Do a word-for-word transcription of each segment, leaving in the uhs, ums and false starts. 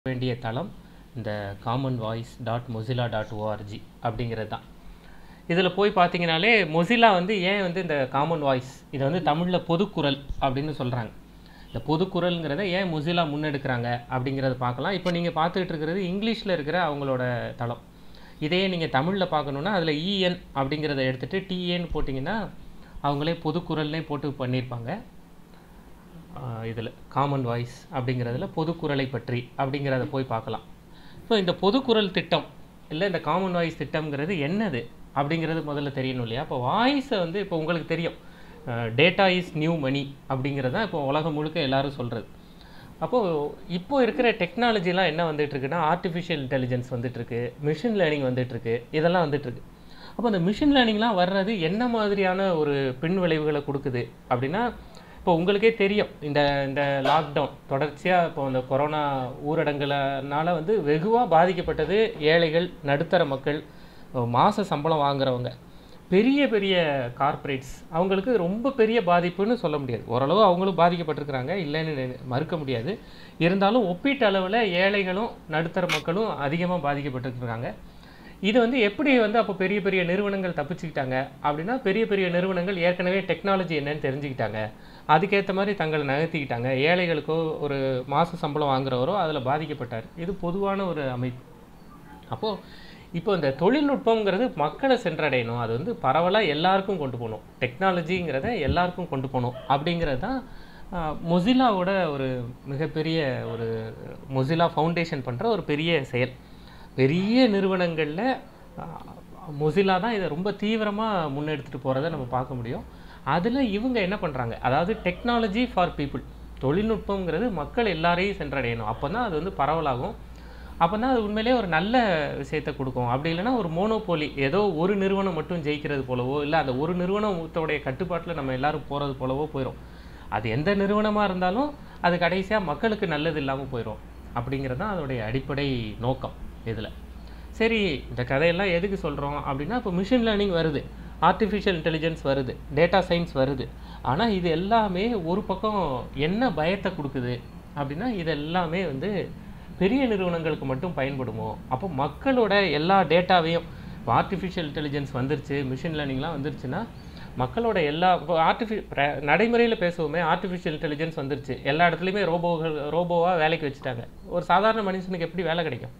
வேண்டிய தளம் இந்த common voice dot Mozilla dot ORG அப்படிங்கிறது தான். இதில் போய் பார்த்தீங்கனாலே மொசிலா வந்து ஏன் வந்து இந்த காமன் வாய்ஸ் இதை வந்து தமிழில் பொதுக்குரல் அப்படின்னு சொல்கிறாங்க. இந்த பொதுக்குரல்ங்கிறத ஏன் மொசிலா முன்னெடுக்கிறாங்க அப்படிங்கிறத பார்க்கலாம். இப்போ நீங்கள் பார்த்துக்கிட்டு இருக்கிறது இங்கிலீஷில் இருக்கிற அவங்களோட தளம். இதையே நீங்கள் தமிழில் பார்க்கணுன்னா அதில் இஎன் அப்படிங்கிறத எடுத்துகிட்டு டிஏன்னு போட்டிங்கன்னா அவங்களே பொதுக்குரல்னே போட்டு பண்ணியிருப்பாங்க. இதில் காமன் வாய்ஸ் அப்படிங்கிறதுல பொதுக்குரலை பற்றி அப்படிங்கிறத போய் பார்க்கலாம். ஸோ இந்த பொதுக்குரல் திட்டம் இல்லை இந்த காமன் வாய்ஸ் திட்டம்ங்கிறது என்னது அப்படிங்கிறது முதல்ல தெரியணும் இல்லையா? இப்போ வாய்ஸை வந்து இப்போ உங்களுக்கு தெரியும், டேட்டா இஸ் நியூ மணி அப்படிங்கிறது தான் இப்போ உலகம் முழுக்க எல்லாரும் சொல்கிறது. அப்போது இப்போ இருக்கிற டெக்னாலஜிலாம் என்ன வந்துட்டுருக்குன்னா ஆர்டிஃபிஷியல் இன்டெலிஜென்ஸ் வந்துட்டுருக்கு, மிஷின் லேர்னிங் வந்துட்டுருக்கு, இதெல்லாம் வந்துட்டுருக்கு. அப்போ அந்த மிஷின் லேர்னிங்லாம் வர்றது என்ன மாதிரியான ஒரு பின் விளைவுகளை கொடுக்குது அப்படின்னா, இப்போ உங்களுக்கே தெரியும் இந்த இந்த லாக்டவுன் தொடர்ச்சியாக இப்போ இந்த கொரோனா ஊரடங்குனால வந்து வெகுவாக பாதிக்கப்பட்டது ஏழைகள், நடுத்தர மக்கள், மாத சம்பளம் வாங்குறவங்க, பெரிய பெரிய கார்ப்பரேட்ஸ். அவங்களுக்கு ரொம்ப பெரிய பாதிப்புன்னு சொல்ல முடியாது, ஓரளவு அவங்களும் பாதிக்கப்பட்டிருக்கிறாங்க, இல்லைன்னு மறுக்க முடியாது. இருந்தாலும் ஒப்பீட்டு அளவில் ஏழைகளும் நடுத்தர மக்களும் அதிகமாக பாதிக்கப்பட்டிருக்கிறாங்க. இது வந்து எப்படி வந்து அப்போ பெரிய பெரிய நிறுவனங்கள் தப்பிச்சுக்கிட்டாங்க அப்படின்னா, பெரிய பெரிய நிறுவனங்கள் ஏற்கனவே டெக்னாலஜி என்னன்னு தெரிஞ்சுக்கிட்டாங்க, அதுக்கேற்ற மாதிரி தங்களை நகர்த்திக்கிட்டாங்க. ஏழைகளுக்கோ ஒரு மாத சம்பளம் வாங்குறவரோ அதில் பாதிக்கப்பட்டார். இது பொதுவான ஒரு அமைப்பு. அப்போது இப்போ இந்த தொழில்நுட்பங்கிறது மக்களை சென்றடையணும், அது வந்து பரவலாக எல்லாருக்கும் கொண்டு போகணும், டெக்னாலஜிங்கிறத எல்லாருக்கும் கொண்டு போகணும் அப்படிங்கிறது தான் மொசிலாவோட ஒரு மிகப்பெரிய ஒரு மொசிலா ஃபவுண்டேஷன் பண்ணுற ஒரு பெரிய செயல். பெரிய நிறுவனங்களில் மொசிலா தான் இதை ரொம்ப தீவிரமாக முன்னெடுத்துகிட்டு போகிறத நம்ம பார்க்க முடியும். அதில் இவங்க என்ன பண்ணுறாங்க, அதாவது டெக்னாலஜி ஃபார் பீப்புள், தொழில்நுட்பங்கிறது மக்கள் எல்லாரையும் சென்றடையணும், அப்போ தான் அது வந்து பரவலாகும், அப்போ தான் அது உண்மையிலே ஒரு நல்ல விஷயத்தை கொடுக்கும். அப்படி இல்லைன்னா ஒரு மோனோபோலி, ஏதோ ஒரு நிறுவனம் மட்டும் ஜெயிக்கிறது போலவோ, இல்லை அந்த ஒரு நிறுவனத்தோடைய கட்டுப்பாட்டில் நம்ம எல்லோரும் போகிறது போலவோ போயிடும். அது எந்த நிறுவனமாக இருந்தாலும் அது கடைசியாக மக்களுக்கு நல்லது இல்லாமல் போயிடும். அப்படிங்கிறது தான் அதோடைய அடிப்படை நோக்கம் இதில். சரி, இந்த கதையெல்லாம் எதுக்கு சொல்கிறோம் அப்படின்னா, இப்போ மிஷின் லேர்னிங் வருது, ஆர்டிஃபிஷியல் இன்டெலிஜென்ஸ் வருது, டேட்டா சயின்ஸ் வருது. ஆனால் இது எல்லாமே ஒரு பக்கம் என்ன பயத்தை கொடுக்குது அப்படின்னா, இது எல்லாமே வந்து பெரிய நிறுவனங்களுக்கு மட்டும் பயன்படுமோ? அப்போ மக்களோட எல்லா டேட்டாவையும், இப்போ ஆர்டிஃபிஷியல் இன்டெலிஜென்ஸ் வந்துருச்சு, மிஷின் லேர்னிங்லாம் வந்துருச்சுன்னா மக்களோட எல்லா இப்போ ஆர்டிஃபி நடைமுறையில் பேசுவோமே, ஆர்டிஃபிஷியல் இன்டெலிஜென்ஸ் வந்துருச்சு, எல்லா இடத்துலையுமே ரோபோகள் ரோபோவாக வேலைக்கு வச்சுட்டாங்க. ஒரு சாதாரண மனுஷனுக்கு எப்படி வேலை கிடைக்கும்?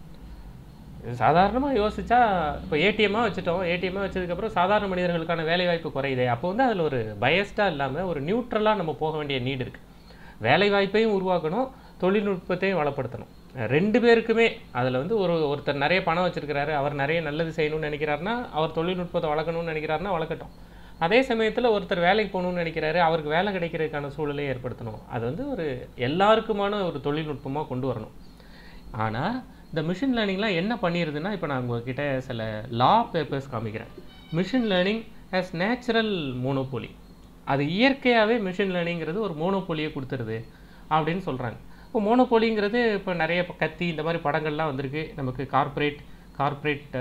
சாதாரணமாக யோசிச்சா, இப்போ ஏடிஎம்மாக வச்சுட்டோம், ஏடிஎம்மாக வச்சதுக்கப்புறம் சாதாரண மனிதர்களுக்கான வேலைவாய்ப்பு குறையுதே. அப்போ வந்து அதில் ஒரு பயஸ்டாக இல்லாமல் ஒரு நியூட்ரலாக நம்ம போக வேண்டிய நீடு இருக்குது. வேலைவாய்ப்பையும் உருவாக்கணும், தொழில்நுட்பத்தையும் வளப்படுத்தணும், ரெண்டு பேருக்குமே. அதில் வந்து ஒரு ஒருத்தர் நிறைய பணம் வச்சுருக்கிறாரு, அவர் நிறைய நல்லது செய்யணும்னு நினைக்கிறாருன்னா, அவர் தொழில்நுட்பத்தை வளர்க்கணும்னு நினைக்கிறாருன்னா வளர்க்கட்டும். அதே சமயத்தில் ஒருத்தர் வேலைக்கு போகணும்னு நினைக்கிறாரு, அவருக்கு வேலை கிடைக்கிறதுக்கான சூழலை ஏற்படுத்தணும். அது வந்து ஒரு எல்லாருக்குமான ஒரு தொழில்நுட்பமாக கொண்டு வரணும். ஆனால் இந்த மிஷின் லேர்னிங்லாம் என்ன பண்ணிடுதுன்னா, இப்போ நான் உங்ககிட்ட சில லா பேப்பர்ஸ் காமிக்கிறேன். Machine learning has natural monopoly, அது இயற்கையாகவே மிஷின் லேர்னிங்கிறது ஒரு மோனோபோலியை கொடுத்துருது அப்படின்னு சொல்கிறாங்க. இப்போ மோனோபோலிங்கிறது இப்போ நிறைய கத்தி இந்த மாதிரி படங்கள்லாம் வந்திருக்கு. நமக்கு கார்ப்பரேட் கார்ப்பரேட்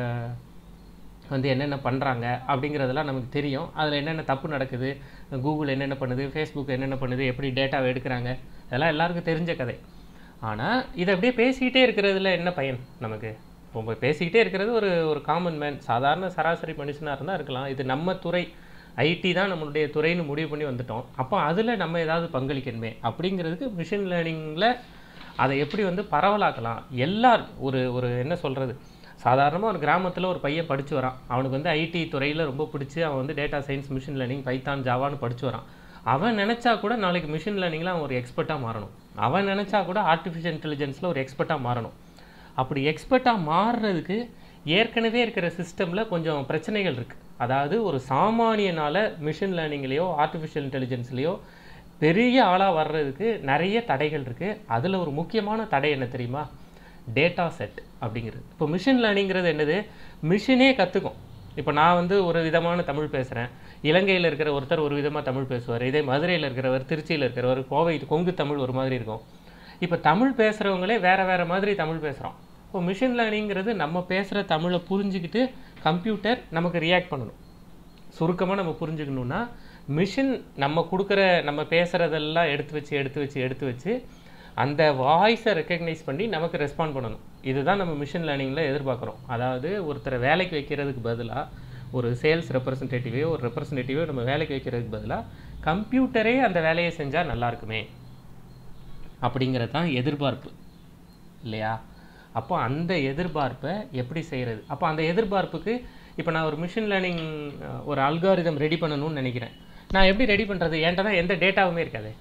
வந்து என்னென்ன பண்ணுறாங்க அப்படிங்கிறதெல்லாம் நமக்கு தெரியும். அதில் என்னென்ன தப்பு நடக்குது, கூகுள் என்னென்ன பண்ணுது, ஃபேஸ்புக் என்னென்ன பண்ணுது, எப்படி டேட்டாவை எடுக்கிறாங்க, அதெல்லாம் எல்லாருக்கும் தெரிஞ்ச கதை. ஆனால் இதை அப்படியே பேசிக்கிட்டே இருக்கிறதுல என்ன பயன் நமக்கு? இப்போ பேசிக்கிட்டே இருக்கிறது ஒரு ஒரு காமன் மேன், சாதாரண சராசரி மனுஷனாக இருந்தால் இருக்கலாம். இது நம்ம துறை, ஐடி தான் நம்மளுடைய துறைன்னு முடிவு பண்ணி வந்துட்டோம். அப்போ அதில் நம்ம ஏதாவது பங்களிக்கணுமே அப்படிங்கிறதுக்கு மிஷின் லேர்னிங்கில் அதை எப்படி வந்து பரவலாக்கலாம். எல்லார் ஒரு ஒரு என்ன சொல்கிறது, சாதாரணமாக ஒரு கிராமத்தில் ஒரு பையன் படித்து வரான், அவனுக்கு வந்து ஐடி துறையில் ரொம்ப பிடிச்சி அவன் வந்து data science, machine learning, python, ஜாவான்னு படித்து வரான். அவன் நினச்சா கூட நாளைக்கு மிஷின் லேர்னிங்கில் அவன் ஒரு எக்ஸ்பர்ட்டாக மாறணும். அவன் நினச்சா கூட ஆர்டிஃபிஷியல் இன்டெலிஜென்ஸில் ஒரு எக்ஸ்பர்ட்டாக மாறணும். அப்படி எக்ஸ்பர்ட்டாக மாறுறதுக்கு ஏற்கனவே இருக்கிற சிஸ்டமில் கொஞ்சம் பிரச்சனைகள் இருக்குது. அதாவது ஒரு சாமானியனால் மிஷின் லேர்னிங்லேயோ ஆர்டிஃபிஷியல் இன்டெலிஜென்ஸ்லேயோ பெரிய ஆளாக வர்றதுக்கு நிறைய தடைகள் இருக்குது. அதில் ஒரு முக்கியமான தடை என்ன தெரியுமா? டேட்டா செட் அப்படிங்கிறது. இப்போ மிஷின் லேர்னிங்கிறது என்னது, மிஷினே கற்றுக்கும். இப்போ நான் வந்து ஒரு விதமான தமிழ் பேசுகிறேன், இலங்கையில் இருக்கிற ஒருத்தர் ஒரு விதமாக தமிழ் பேசுவார், இதே மதுரையில் இருக்கிறவர், திருச்சியில் இருக்கிறவர், கோவை கொங்கு தமிழ் ஒரு மாதிரி இருக்கும். இப்போ தமிழ் பேசுகிறவங்களே வேறு வேறு மாதிரி தமிழ் பேசுகிறோம். இப்போ மிஷின் லேர்னிங்கிறது நம்ம பேசுகிற தமிழை புரிஞ்சுக்கிட்டு கம்ப்யூட்டர் நமக்கு ரியாக்ட் பண்ணணும். சுருக்கமாக நம்ம புரிஞ்சுக்கணுன்னா, மிஷின் நம்ம கொடுக்குற நம்ம பேசுகிறதெல்லாம் எடுத்து வச்சு எடுத்து வச்சு எடுத்து வச்சு அந்த வாய்ஸை ரெக்கக்னைஸ் பண்ணி நமக்கு ரெஸ்பாண்ட் பண்ணணும். இதுதான் நம்ம மிஷின் லேர்னிங்கில் எதிர்பார்க்குறோம். அதாவது ஒருத்தரை வேலைக்கு வைக்கிறதுக்கு பதிலாக ஒரு சேல்ஸ் ரெப்ரசன்டேட்டிவே ஒரு ரெப்ரசன்டேட்டிவே நம்ம வேலைக்கு வைக்கிறதுக்கு பதிலாக கம்ப்யூட்டரே அந்த வேலையை செஞ்சால் நல்லா இருக்குமே அப்படிங்கிறது தான் எதிர்பார்ப்பு இல்லையா? அப்போ அந்த எதிர்பார்ப்பை எப்படி செய்கிறது? அப்போ அந்த எதிர்பார்ப்புக்கு இப்போ நான் ஒரு மிஷின் லேர்னிங் ஒரு அல்காரிதம் ரெடி பண்ணணும்னு நினைக்கிறேன். நான் எப்படி ரெடி பண்ணுறது? என்கிட்ட தான் எந்த டேட்டாவுமே இருக்காது.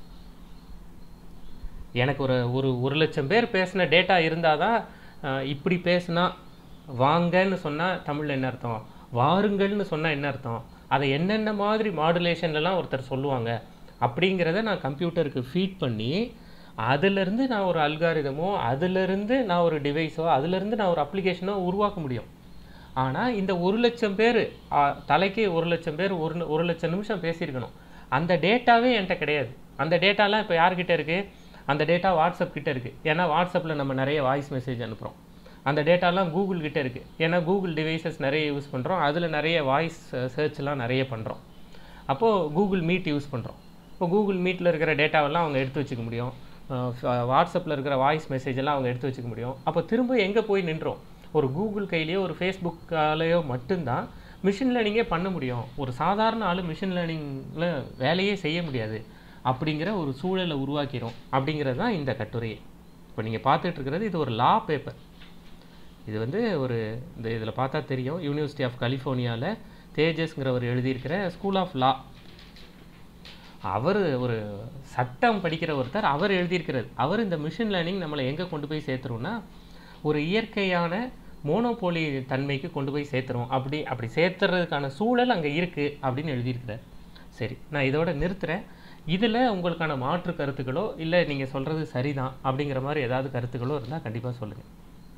எனக்கு ஒரு ஒரு ஒரு லட்சம் பேர் பேசின டேட்டா இருந்தால் தான் இப்படி பேசுனா வாங்கன்னு சொன்னால் தமிழில் என்ன அர்த்தம், வாருங்கள்னு சொன்னால் என்ன அர்த்தம், அதை என்னென்ன மாதிரி மாடுலேஷன்லாம் ஒருத்தர் சொல்லுவாங்க அப்படிங்கிறத நான் கம்ப்யூட்டருக்கு ஃபீட் பண்ணி அதிலிருந்து நான் ஒரு அல்காரிதமோ அதிலிருந்து நான் ஒரு டிவைஸோ அதிலிருந்து நான் ஒரு அப்ளிகேஷனோ உருவாக்க முடியும். ஆனால் இந்த ஒரு லட்சம் பேர் தலைக்கு ஒரு லட்சம் பேர் ஒரு ஒரு லட்சம் நிமிஷம் பேசியிருக்கணும். அந்த டேட்டாவே என்கிட்ட கிடையாது. அந்த டேட்டாலாம் இப்போ யார்கிட்ட இருக்குது? அந்த டேட்டா வாட்ஸ்அப் கிட்டே இருக்குது. ஏன்னா வாட்ஸ்அப்பில் நம்ம நிறைய வாய்ஸ் மெசேஜ் அனுப்புகிறோம். அந்த டேட்டாலாம் கூகுள் கிட்டே இருக்குது. ஏன்னா கூகுள் டிவைசஸ் நிறைய யூஸ் பண்ணுறோம். அதில் நிறைய வாய்ஸ் சர்ச்லாம் நிறைய பண்ணுறோம். அப்போது கூகுள் மீட் யூஸ் பண்ணுறோம். இப்போ கூகுள் மீட்டில் இருக்கிற டேட்டாவெல்லாம் அவங்க எடுத்து வச்சுக்க முடியும். வாட்ஸ்அப்பில் இருக்கிற வாய்ஸ் மெசேஜெல்லாம் அவங்க எடுத்து வச்சுக்க முடியும். அப்போ திரும்ப எங்கே போய் நின்றோம்? ஒரு கூகுள் கையிலையோ ஒரு ஃபேஸ்புக்காலேயோ மட்டும்தான் மிஷின் லேர்னிங்கே பண்ண முடியும். ஒரு சாதாரண ஆள் மிஷின் லேர்னிங்கில் வேலையே செய்ய முடியாது அப்படிங்கிற ஒரு சூழலை உருவாக்கிறோம் அப்படிங்கிறது தான் இந்த கட்டுரையை. இப்போ நீங்கள் பார்த்துட்டு இருக்கிறது இது ஒரு லா பேப்பர். இது வந்து ஒரு இந்த இதில் பார்த்தா தெரியும், யூனிவர்சிட்டி ஆஃப் கலிஃபோர்னியாவில் தேஜஸ்ங்கிறவர் எழுதியிருக்கிற ஸ்கூல் ஆஃப் லா. அவர் ஒரு சட்டம் படிக்கிற ஒருத்தர், அவர் எழுதியிருக்கிறது. அவர் இந்த மிஷின் லேர்னிங் நம்மளை எங்கே கொண்டு போய் சேர்த்துரும்னா ஒரு இயற்கையான மோனோபோலி தன்மைக்கு கொண்டு போய் சேர்த்துரும். அப்படி அப்படி சேர்த்துறதுக்கான சூழல் அங்கே இருக்குது அப்படின்னு எழுதியிருக்கிறார். சரி, நான் இதோட நிறுத்துகிறேன். இதில் உங்களுக்கான மாற்று கருத்துக்களோ இல்லை நீங்கள் சொல்கிறது சரிதான் அப்படிங்கிற மாதிரி ஏதாவது கருத்துக்களோ இருந்தால் கண்டிப்பாக சொல்லுங்கள்.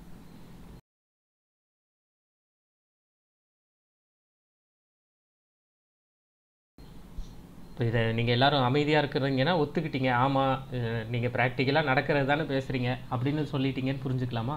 இப்போ இதை நீங்கள் எல்லோரும் அமைதியாக இருக்கிறீங்கன்னா ஒத்துக்கிட்டீங்க, ஆமாம் நீங்கள் ப்ராக்டிக்கலாக நடக்கிறது தானே பேசுகிறீங்க அப்படின்னு சொல்லிட்டீங்கன்னு புரிஞ்சுக்கலாமா?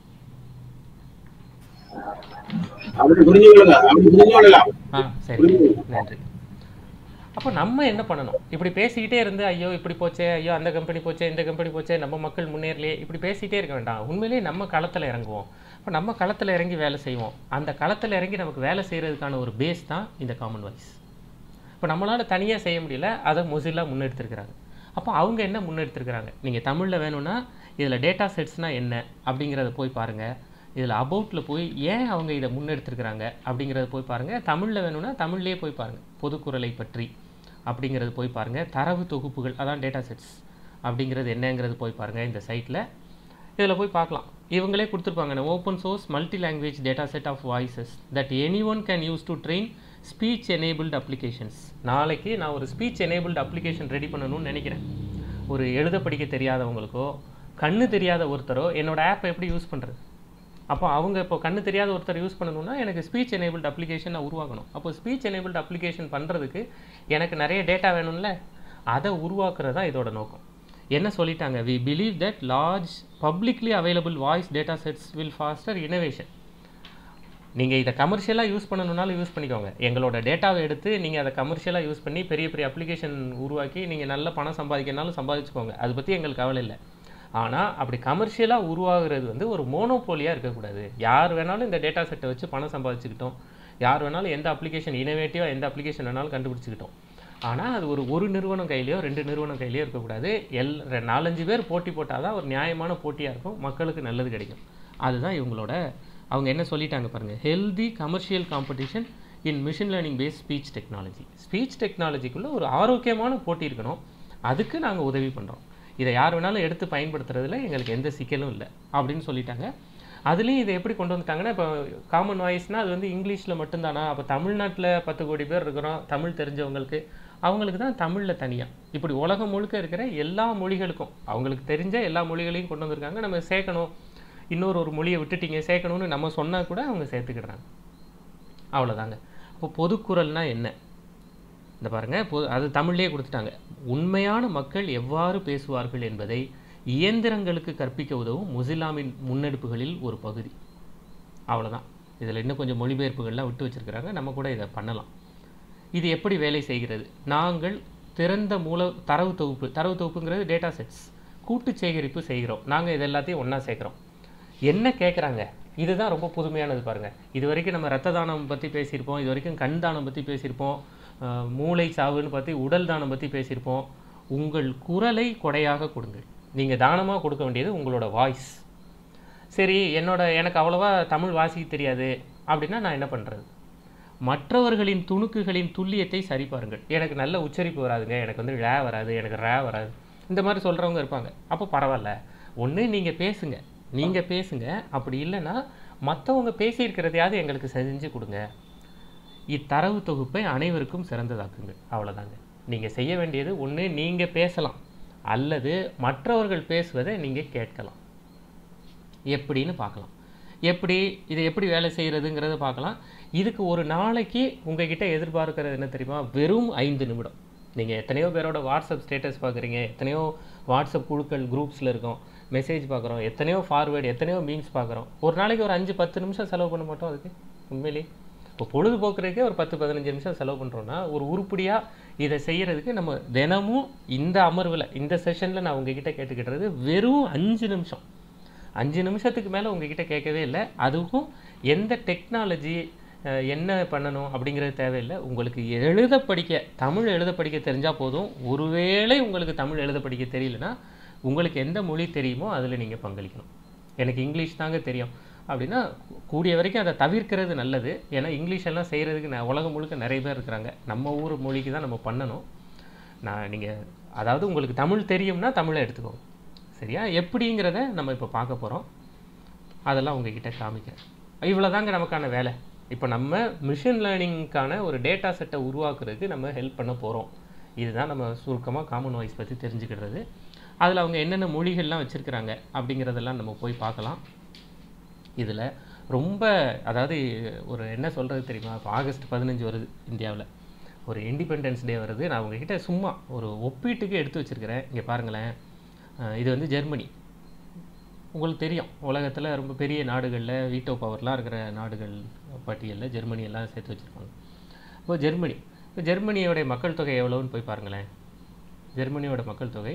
ஆ சரி, நன்றி. அப்போ நம்ம என்ன பண்ணணும்? இப்படி பேசிக்கிட்டே இருந்து ஐயோ இப்படி போச்சே, ஐயோ அந்த கம்பெனி போச்சே, இந்த கம்பெனி போச்சே, நம்ம மக்கள் முன்னேறலையே, இப்படி பேசிகிட்டே இருக்க வேண்டாம். உண்மையிலேயே நம்ம களத்தில் இறங்குவோம். இப்போ நம்ம களத்தில் இறங்கி வேலை செய்வோம். அந்த களத்தில் இறங்கி நமக்கு வேலை செய்கிறதுக்கான ஒரு பேஸ் தான் இந்த காமன் வாய்ஸ். இப்போ நம்மளால் தனியாக செய்ய முடியல, அதை மொசில்லா முன்னெடுத்துருக்கிறாங்க. அப்போ அவங்க என்ன முன்னெடுத்துருக்கிறாங்க? நீங்கள் தமிழில் வேணும்னா இதில் டேட்டா செட்ஸ்னால் என்ன அப்படிங்கிறத போய் பாருங்கள். இதில் அபவுட்டில் போய் ஏன் அவங்க இதை முன்னெடுத்துருக்கிறாங்க அப்படிங்கிறத போய் பாருங்கள். தமிழில் வேணும்னா தமிழ்லேயே போய் பாருங்கள். பொதுக்குறளை பற்றி அப்படிங்கிறது போய் பாருங்கள். தரவு தொகுப்புகள், அதான் டேட்டா செட்ஸ் அப்படிங்கிறது என்னங்கிறது போய் பாருங்கள் இந்த சைட்டில். இதில் போய் பார்க்கலாம். இவங்களே கொடுத்துருப்பாங்க, open source multi language data set of voices that any one can use to train speech enabled applications. நாளைக்கு நான் ஒரு ஸ்பீச் எனேபிள்டு அப்ளிகேஷன் ரெடி பண்ணணும்னு நினைக்கிறேன். ஒரு எழுத படிக்க தெரியாதவங்களுக்கோ கண்ணு தெரியாத ஒருத்தரோ என்னோடய ஆப்பை எப்படி யூஸ் பண்ணுறது? அப்போ அவங்க இப்போ கண்ணு தெரியாத ஒருத்தர் யூஸ் பண்ணணும்னா எனக்கு ஸ்பீச் எனேபிள்டு அப்ளிகேஷன் நான் உருவாக்கணும். அப்போ ஸ்பீச் எனேபிள்டு அப்ளிகேஷன் பண்ணுறதுக்கு எனக்கு நிறைய டேட்டா வேணும்ல, அதை உருவாக்குறது தான் இதோட நோக்கம். என்ன சொல்லிட்டாங்க? We believe that large publicly available voice data sets will foster innovation. நீங்கள் இதை கமர்ஷியலாக யூஸ் பண்ணணுன்னாலும் யூஸ் பண்ணிக்கோங்க. எங்களோட டேட்டாவை எடுத்து நீங்கள் அதை கமர்ஷியலாக யூஸ் பண்ணி பெரிய பெரிய அப்ளிகேஷன் உருவாக்கி நீங்கள் நல்ல பணம் சம்பாதிக்கனாலும் சம்பாதிச்சுக்கோங்க, அதை பற்றி எங்களுக்கு கவலை இல்லை. ஆனால் அப்படி கமர்ஷியலாக உருவாகிறது வந்து ஒரு மோனோபோலியாக இருக்கக்கூடாது. யார் வேணாலும் இந்த டேட்டா செட்டை வச்சு பணம் சம்பாதிச்சுக்கிட்டோம், யார் வேணாலும் எந்த அப்ளிகேஷன் இனோவேட்டிவாக எந்த அப்ளிகேஷன் வேணாலும் கண்டுபிடிச்சிக்கிட்டோம். ஆனால் அது ஒரு ஒரு நிறுவனம் கையிலையோ ரெண்டு நிறுவனம் கையிலையோ இருக்கக்கூடாது. எல் நாலஞ்சு பேர் போட்டி போட்டால் தான் ஒரு நியாயமான போட்டியாக இருக்கும், மக்களுக்கு நல்லது கிடைக்கும். அதுதான் இவங்களோட அவங்க என்ன சொல்லிட்டாங்க பாருங்கள். Healthy commercial competition in machine learning base speech technology. Speech டெக்னாலஜிக்குள்ளே ஒரு ஆரோக்கியமான போட்டி இருக்கணும், அதுக்கு நாங்கள் உதவி பண்ணுறோம். இதை யார் வேணாலும் எடுத்து பயன்படுத்துறதுல எங்களுக்கு எந்த சிக்கலும் இல்லை அப்படின்னு சொல்லிட்டாங்க. அதுலேயும் இதை எப்படி கொண்டு வந்துட்டாங்கன்னா, இப்போ காமன் வாய்ஸ்னால் அது வந்து இங்கிலீஷில் மட்டும்தானா? அப்போ தமிழ்நாட்டில் பத்து கோடி பேர் இருக்கிறோம், தமிழ் தெரிஞ்சவங்களுக்கு அவங்களுக்கு தான் தமிழில் தனியாக. இப்படி உலகம் முழுக்க இருக்கிற எல்லா மொழிகளுக்கும் அவங்களுக்கு தெரிஞ்ச எல்லா மொழிகளையும் கொண்டு வந்திருக்காங்க. நம்ம சேர்க்கணும், இன்னொரு ஒரு மொழியை விட்டுட்டீங்க சேர்க்கணும்னு நம்ம சொன்னால் கூட அவங்க சேர்த்துக்கிடுறாங்க. அவ்வளோதாங்க. இப்போ பொதுக்குறள்னால் என்ன? இந்த பாருங்கள், பொது அது தமிழ்லேயே கொடுத்துட்டாங்க. உண்மையான மக்கள் எவ்வாறு பேசுவார்கள் என்பதை இயந்திரங்களுக்கு கற்பிக்க உதவும் மொசில்லாவின் முன்னெடுப்புகளில் ஒரு பகுதி. அவ்வளோதான். இதில் இன்னும் கொஞ்சம் மொழிபெயர்ப்புகள்லாம் விட்டு வச்சுருக்கிறாங்க, நம்ம கூட இதை பண்ணலாம். இது எப்படி வேலை செய்கிறது? நாங்கள் திறந்த மூல தரவு தொகுப்பு, தரவு தொகுப்புங்கிறது டேட்டா செட்ஸ், கூட்டு சேகரிப்பு செய்கிறோம். நாங்கள் இது எல்லாத்தையும் ஒன்றா சேர்க்குறோம். என்ன கேட்குறாங்க, இதுதான் ரொம்ப புதுமையானது பாருங்கள். இது வரைக்கும் நம்ம ரத்த தானம் பற்றி பேசியிருப்போம், இது வரைக்கும் கண் தானம் பற்றி பேசியிருப்போம், மூளை சாவுன்னு பற்றி உடல் தானம் பற்றி பேசியிருப்போம். உங்கள் குரலை கொடையாக கொடுங்கள். நீங்கள் தானமாக கொடுக்க வேண்டியது உங்களோட வாய்ஸ். சரி, என்னோட எனக்கு அவ்வளோவா தமிழ் வாசிக்க தெரியாது அப்படின்னா நான் என்ன பண்ணுறது? மற்றவர்களின் துணுக்குகளின் துல்லியத்தை சரி பாருங்கள். எனக்கு நல்ல உச்சரிப்பு வராதுங்க, எனக்கு வந்து ழ வராது, எனக்கு ரே வராது, இந்த மாதிரி சொல்கிறவங்க இருப்பாங்க. அப்போ பரவாயில்ல, ஒன்று நீங்கள் பேசுங்க, நீங்கள் பேசுங்க. அப்படி இல்லைன்னா மற்றவங்க பேசியிருக்கிறதையாவது எங்களுக்கு செஞ்சு கொடுங்க. இத்தரவு தொகுப்பை அனைவருக்கும் சிறந்ததாக்குங்கள். அவ்வளோதாங்க. நீங்கள் செய்ய வேண்டியது ஒன்று நீங்கள் பேசலாம், அல்லது மற்றவர்கள் பேசுவதை நீங்கள் கேட்கலாம். எப்படின்னு பார்க்கலாம். எப்படி இதை எப்படி வேலை செய்கிறதுங்கிறத பார்க்கலாம். இதுக்கு ஒரு நாளைக்கு உங்ககிட்ட எதிர்பார்க்கிறது என்ன தெரியுமா? வெறும் ஐந்து நிமிடம். நீங்கள் எத்தனையோ பேரோட வாட்ஸ்அப் ஸ்டேட்டஸ் பார்க்குறீங்க, எத்தனையோ வாட்ஸ்அப் குழுக்கள் குரூப்ஸில் இருக்கோம், மெசேஜ் பார்க்குறோம், எத்தனையோ ஃபார்வேர்டு, எத்தனையோ மீம்ஸ் பார்க்குறோம். ஒரு நாளைக்கு ஒரு அஞ்சு பத்து நிமிஷம் செலவு பண்ண மாட்டோம் அதுக்கு? உண்மையிலே இப்போ பொழுதுபோக்குறதுக்கே ஒரு பத்து பதினஞ்சு நிமிஷம் செலவு பண்ணுறோன்னா, ஒரு உருப்படியாக இதை செய்கிறதுக்கு நம்ம தினமும் இந்த அமர்வில் இந்த செஷனில் நான் உங்ககிட்ட கேட்டுக்கிட்டுறது வெறும் அஞ்சு நிமிஷம். அஞ்சு நிமிஷத்துக்கு மேலே உங்ககிட்ட கேட்கவே இல்லை. அதுவும் எந்த டெக்னாலஜி என்ன பண்ணணும் அப்படிங்கிறது தேவையில்லை. உங்களுக்கு எழுத படிக்க, தமிழ் எழுத படிக்க தெரிஞ்சால் போதும். ஒருவேளை உங்களுக்கு தமிழ் எழுத படிக்க தெரியலனா, உங்களுக்கு எந்த மொழி தெரியுமோ அதில் நீங்கள் பங்களிக்கணும். எனக்கு இங்கிலீஷ் தாங்க தெரியும் அப்படின்னா கூடிய வரைக்கும் அதை தவிர்க்கிறது நல்லது. ஏன்னா இங்கிலீஷ் எல்லாம் செய்கிறதுக்கு நான் உலகம் முழுக்க நிறைய பேர் இருக்கிறாங்க. நம்ம ஊர் மொழிக்கு தான் நம்ம பண்ணணும். நான் நீங்கள் அதாவது உங்களுக்கு தமிழ் தெரியும்னா தமிழை எடுத்துக்கோங்க, சரியா? எப்படிங்கிறத நம்ம இப்போ பார்க்க போகிறோம். அதெல்லாம் உங்ககிட்ட காமிக்கிறேன். இவ்வளோ தாங்க நமக்கான வேலை. இப்போ நம்ம மிஷின் லேர்னிங்க்கான ஒரு டேட்டா செட்டை உருவாக்குறதுக்கு நம்ம ஹெல்ப் பண்ண போகிறோம். இதுதான் நம்ம சுருக்கமாக காமன் வாய்ஸ் பற்றி தெரிஞ்சுக்கிறது. அதில் அவங்க என்னென்ன மொழிகள்லாம் வச்சுருக்கிறாங்க அப்படிங்கிறதெல்லாம் நம்ம போய் பார்க்கலாம். இதில் ரொம்ப அதாவது ஒரு என்ன சொல்கிறது தெரியுமா? இப்போ ஆகஸ்ட் பதினஞ்சு வருது, இந்தியாவில் ஒரு இண்டிபெண்டன்ஸ் டே வருது. நான் உங்ககிட்ட சும்மா ஒரு ஒப்பீட்டுக்கு எடுத்து வச்சுருக்கிறேன். இங்கே பாருங்களேன், இது வந்து ஜெர்மனி. உங்களுக்கு தெரியும், உலகத்தில் ரொம்ப பெரிய நாடுகளில் வீட்டோ பவர்லாம் இருக்கிற நாடுகள் பட்டியலில் ஜெர்மனி எல்லாம் சேர்த்து வச்சுருப்பாங்க. இப்போ ஜெர்மனி இப்போ ஜெர்மனியோடைய மக்கள் தொகை எவ்வளோன்னு போய் பாருங்களேன். ஜெர்மனியோட மக்கள் தொகை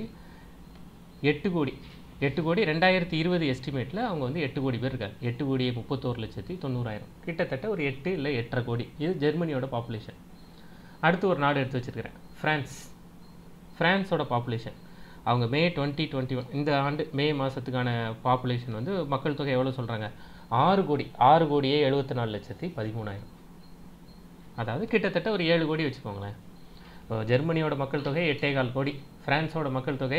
எட்டு கோடி எட்டு கோடி ரெண்டாயிரத்தி இருபது எஸ்டிமேட்டில் அவங்க வந்து எட்டு கோடி பேர் இருக்காங்க. எட்டு கோடியே முப்பத்தோரு லட்சத்தி தொண்ணூறாயிரம், கிட்டத்தட்ட ஒரு எட்டு இல்லை எட்டரை கோடி. இது ஜெர்மனியோட பாப்புலேஷன். அடுத்து ஒரு நாடு எடுத்து வச்சுருக்கிறேன், ஃப்ரான்ஸ். ஃப்ரான்ஸோட பாப்புலேஷன் அவங்க மே டுவெண்ட்டி டுவெண்ட்டி ஒன் இந்த ஆண்டு மே மாதத்துக்கான பாப்புலேஷன் வந்து மக்கள் தொகை எவ்வளோ சொல்கிறாங்க? ஆறு கோடி ஆறு கோடியே எழுபத்தி நாலு லட்சத்தி பதிமூணாயிரம். அதாவது கிட்டத்தட்ட ஒரு ஏழு கோடி வச்சுக்கோங்களேன். ஜெர்மனியோட மக்கள் தொகை எட்டே கால் கோடி, ஃப்ரான்ஸோட மக்கள் தொகை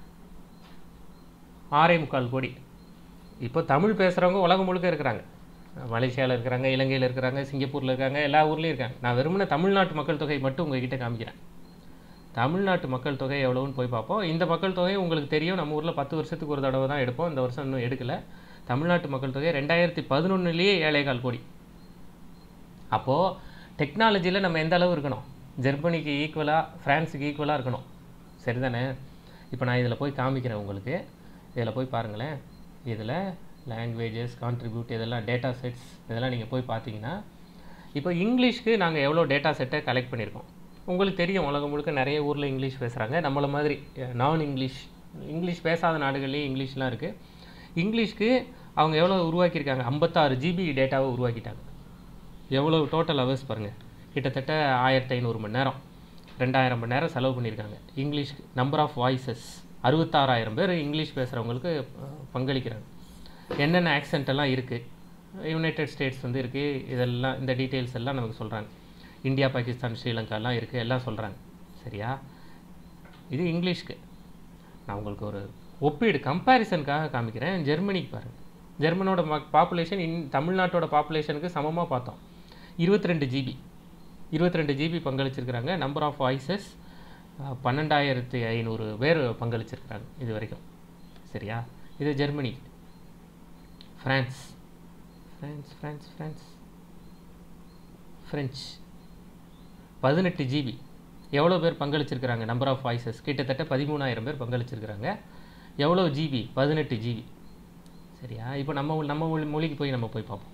ஆறே முக்கால் கோடி. இப்போ தமிழ் பேசுகிறவங்க உலகம் முழுக்க இருக்கிறாங்க. மலேசியாவில் இருக்கிறாங்க, இலங்கையில் இருக்கிறாங்க, சிங்கப்பூரில் இருக்காங்க, எல்லா ஊர்லேயும் இருக்காங்க. நான் வெறுமனே தமிழ்நாட்டு மக்கள் தொகை மட்டும் உங்ககிட்ட காமிக்கிறேன். தமிழ்நாட்டு மக்கள் தொகை எவ்வளோன்னு போய் பார்ப்போம். இந்த மக்கள் தொகை உங்களுக்கு தெரியும், நம்ம ஊரில் பத்து வருஷத்துக்கு ஒரு தடவை தான் எடுப்போம். இந்த வருஷம் இன்னும் எடுக்கலை. தமிழ்நாட்டு மக்கள் தொகை ரெண்டாயிரத்தி பதினொன்றுலேயே ஏழே கால் கோடி. அப்போது டெக்னாலஜியில் நம்ம எந்த அளவு இருக்கணும்? ஜெர்மனிக்கு ஈக்குவலாக, ஃப்ரான்ஸுக்கு ஈக்குவலாக இருக்கணும், சரிதானே? இப்போ நான் இதில் போய் காமிக்கிறேன் உங்களுக்கு. இதில் போய் பாருங்களேன். இதில் லாங்குவேஜஸ், கான்ட்ரிபியூட், இதெல்லாம் டேட்டா செட்ஸ், இதெல்லாம் நீங்கள் போய் பார்த்தீங்கன்னா இப்போ இங்கிலீஷ்க்கு நாங்கள் எவ்வளோ டேட்டா செட்டை கலெக்ட் பண்ணியிருக்கோம். உங்களுக்கு தெரியும், உலகம் முழுக்க நிறைய ஊரில் இங்கிலீஷ் பேசுகிறாங்க. நம்மளை மாதிரி நான் இங்கிலீஷ் இங்கிலீஷ் பேசாத நாடுகள்லேயும் இங்கிலீஷ்லாம் இருக்குது. இங்கிலீஷ்க்கு அவங்க எவ்வளோ உருவாக்கியிருக்காங்க? ஐம்பத்தாறு ஜிபி டேட்டாவை உருவாக்கிட்டாங்க. எவ்வளோ டோட்டல் ஹவர்ஸ் பாருங்கள், கிட்டத்தட்ட ஆயிரத்தி ஐநூறு மணி நேரம், ரெண்டாயிரம் மணி நேரம் செலவு பண்ணியிருக்காங்க இங்கிலீஷ்க்கு. நம்பர் ஆஃப் வாய்ஸஸ் அறுபத்தாறாயிரம் பேர் இங்கிலீஷ் பேசுகிறவங்களுக்கு பங்களிக்கிறாங்க. என்னென்ன ஆக்சென்ட் எல்லாம் இருக்குது, யுனைடெட் ஸ்டேட்ஸ் வந்து இருக்குது, இதெல்லாம் இந்த டீட்டெயில்ஸ் எல்லாம் நமக்கு சொல்கிறாங்க. இந்தியா, பாகிஸ்தான், ஸ்ரீலங்காலாம் இருக்குது, எல்லாம் சொல்கிறாங்க, சரியா? இது இங்கிலீஷ்க்கு. நான் உங்களுக்கு ஒரு ஒப்பீடு கம்பேரிசனுக்காக காமிக்கிறேன். ஜெர்மனிக்கு பாருங்கள். ஜெர்மனோட பாப்புலேஷன் இன் தமிழ்நாட்டோட பாப்புலேஷனுக்கு சமமாக பார்த்தோம். இருபத்தி ரெண்டு ஜிபி இருபத்தி ரெண்டு ஜிபி பங்களிச்சிருக்கிறாங்க. நம்பர் ஆஃப் வாய்ஸஸ் பன்னெண்டாயிரத்து ஐநூறு பேர் பங்களிச்சிருக்கிறாங்க இது வரைக்கும், சரியா? இது Germany. France France France France French பதினெட்டு ஜிபி. எவ்வளோ பேர் பங்களிச்சிருக்கிறாங்க? நம்பர் ஆஃப் வாய்ஸஸ் கிட்டத்தட்ட பதிமூணாயிரம் பேர் பங்களிச்சிருக்கிறாங்க. எவ்வளோ ஜிபி? பதினெட்டு ஜிபி, சரியா? இப்போ நம்ம நம்ம மொழி மொழிக்கு போய் நம்ம போய் பார்ப்போம்.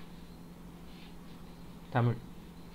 தமிழ்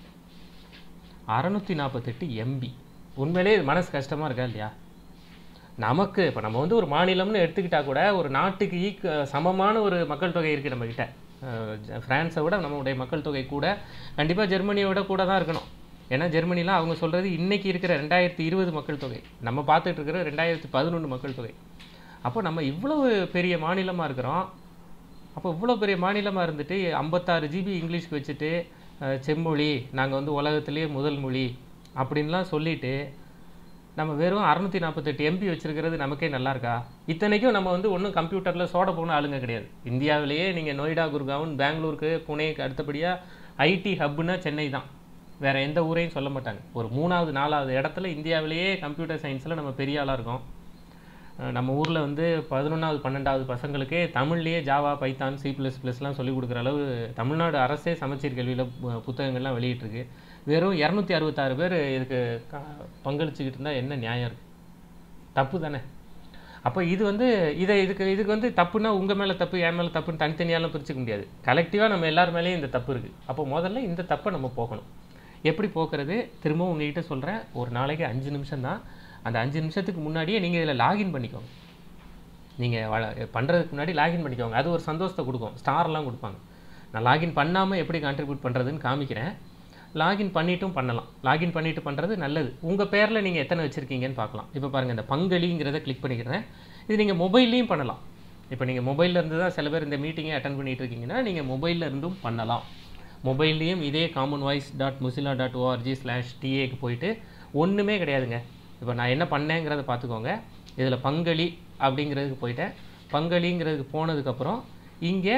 அறநூற்றி நாற்பத்தெட்டு எம்பி. உண்மையிலே மனசு கஷ்டமாக இருக்கா இல்லையா? நமக்கு இப்போ நம்ம வந்து ஒரு மாநிலம்னு எடுத்துக்கிட்டால் கூட ஒரு நாட்டுக்கு ஈக் சமமான ஒரு மக்கள் தொகை இருக்குது நம்மக்கிட்ட. ஃப்ரான்ஸை விட நம்மளுடைய மக்கள் தொகை கூட, கண்டிப்பாக ஜெர்மனியை விட கூட தான் இருக்கணும். ஏன்னா ஜெர்மனிலாம் அவங்க சொல்கிறது இன்றைக்கி இருக்கிற ரெண்டாயிரத்தி இருபது மக்கள் தொகை, நம்ம பார்த்துட்டு இருக்கிற ரெண்டாயிரத்தி பதினொன்று மக்கள் தொகை. அப்போ நம்ம இவ்வளவு பெரிய மாநிலமாக இருக்கிறோம். அப்போ இவ்வளோ பெரிய மாநிலமாக இருந்துட்டு ஐம்பத்தாறு ஜிபி இங்கிலீஷ்க்கு வச்சுட்டு செம்மொழி நாங்கள் வந்து உலகத்திலேயே முதல் மொழி அப்படின்லாம் சொல்லிவிட்டு நம்ம வெறும் அறுநூற்றி நாற்பத்தெட்டு எம்பி வச்சுருக்கிறது நமக்கே நல்லா இருக்கா? இத்தனைக்கும் நம்ம வந்து ஒன்றும் கம்ப்யூட்டரில் சோட போன ஆளுங்க கிடையாது. இந்தியாவிலேயே நீங்கள் நொய்டா, குர்காவன், பெங்களூருக்கு, புனேக்கு அடுத்தபடியாக ஐடி ஹப்புன்னா சென்னை தான். வேறு எந்த ஊரையும் சொல்ல மாட்டாங்க. ஒரு மூணாவது நாலாவது இடத்துல இந்தியாவிலேயே கம்ப்யூட்டர் சயின்ஸில் நம்ம பெரிய ஆளாக இருக்கோம். நம்ம ஊரில் வந்து பதினொன்றாவது பன்னெண்டாவது பசங்களுக்கே தமிழ்லேயே ஜாவா, பைத்தான், சி ப்ளஸ் ப்ளஸ்லாம் சொல்லிக் கொடுக்குற அளவு தமிழ்நாடு அரசே சமச்சீர் கல்வியில் புத்தகங்கள்லாம் வெளியிட்டிருக்கு. வெறும் இரநூத்தி அறுபத்தாறு பேர் இதுக்கு பங்களிச்சுக்கிட்டு இருந்தால் என்ன நியாயம் இருக்குது? தப்பு தானே? அப்போ இது வந்து இதை இதுக்கு இதுக்கு வந்து தப்புனா உங்கள் மேலே தப்பு, என் மேலே தப்புன்னு தனித்தனியாலாம் பிரிச்சுக்க முடியாது. கலெக்டிவாக நம்ம எல்லார் மேலேயும் இந்த தப்பு இருக்குது. அப்போ முதல்ல இந்த தப்பை நம்ம போக்கணும். எப்படி போக்குறது? திரும்பவும் உங்கள்கிட்ட சொல்கிறேன், ஒரு நாளைக்கு அஞ்சு நிமிஷம் தான். அந்த அஞ்சு நிமிஷத்துக்கு முன்னாடியே நீங்கள் இதில் லாகின் பண்ணிக்கோங்க. நீங்கள் வ பண்ணுறதுக்கு முன்னாடி லாகின் பண்ணிக்கோங்க. அது ஒரு சந்தோஷத்தை கொடுக்கும். ஸ்டார்லாம் கொடுப்பாங்க. நான் லாகின் பண்ணாமல் எப்படி கான்ட்ரிபியூட் பண்ணுறதுன்னு காமிக்கிறேன். லாகின் பண்ணிட்டும் பண்ணலாம். லாகின் பண்ணிவிட்டு பண்ணுறது நல்லது. உங்கள் பேரில் நீங்கள் எத்தனை வச்சுருக்கீங்கன்னு பார்க்கலாம். இப்போ பாருங்கள், இந்த பங்களிங்கிறத கிளிக் பண்ணிக்கிறேன். இது நீங்கள் மொபைல்லையும் பண்ணலாம். இப்போ நீங்கள் மொபைலில் இருந்து தான் சில பேர் இந்த மீட்டிங்கை அட்டன் பண்ணிகிட்டு இருக்கீங்கன்னா நீங்கள் மொபைலில் இருந்தும் பண்ணலாம். மொபைல்லையும் இதே common voice dot Mozilla dot ORG slash டிஏக்கு போயிட்டு ஒன்றுமே கிடையாதுங்க. இப்போ நான் என்ன பண்ணேங்கிறத பார்த்துக்கோங்க. இதில் பங்களி அப்படிங்கிறதுக்கு போயிட்டேன். பங்களிங்கிறதுக்கு போனதுக்கப்புறம் இங்கே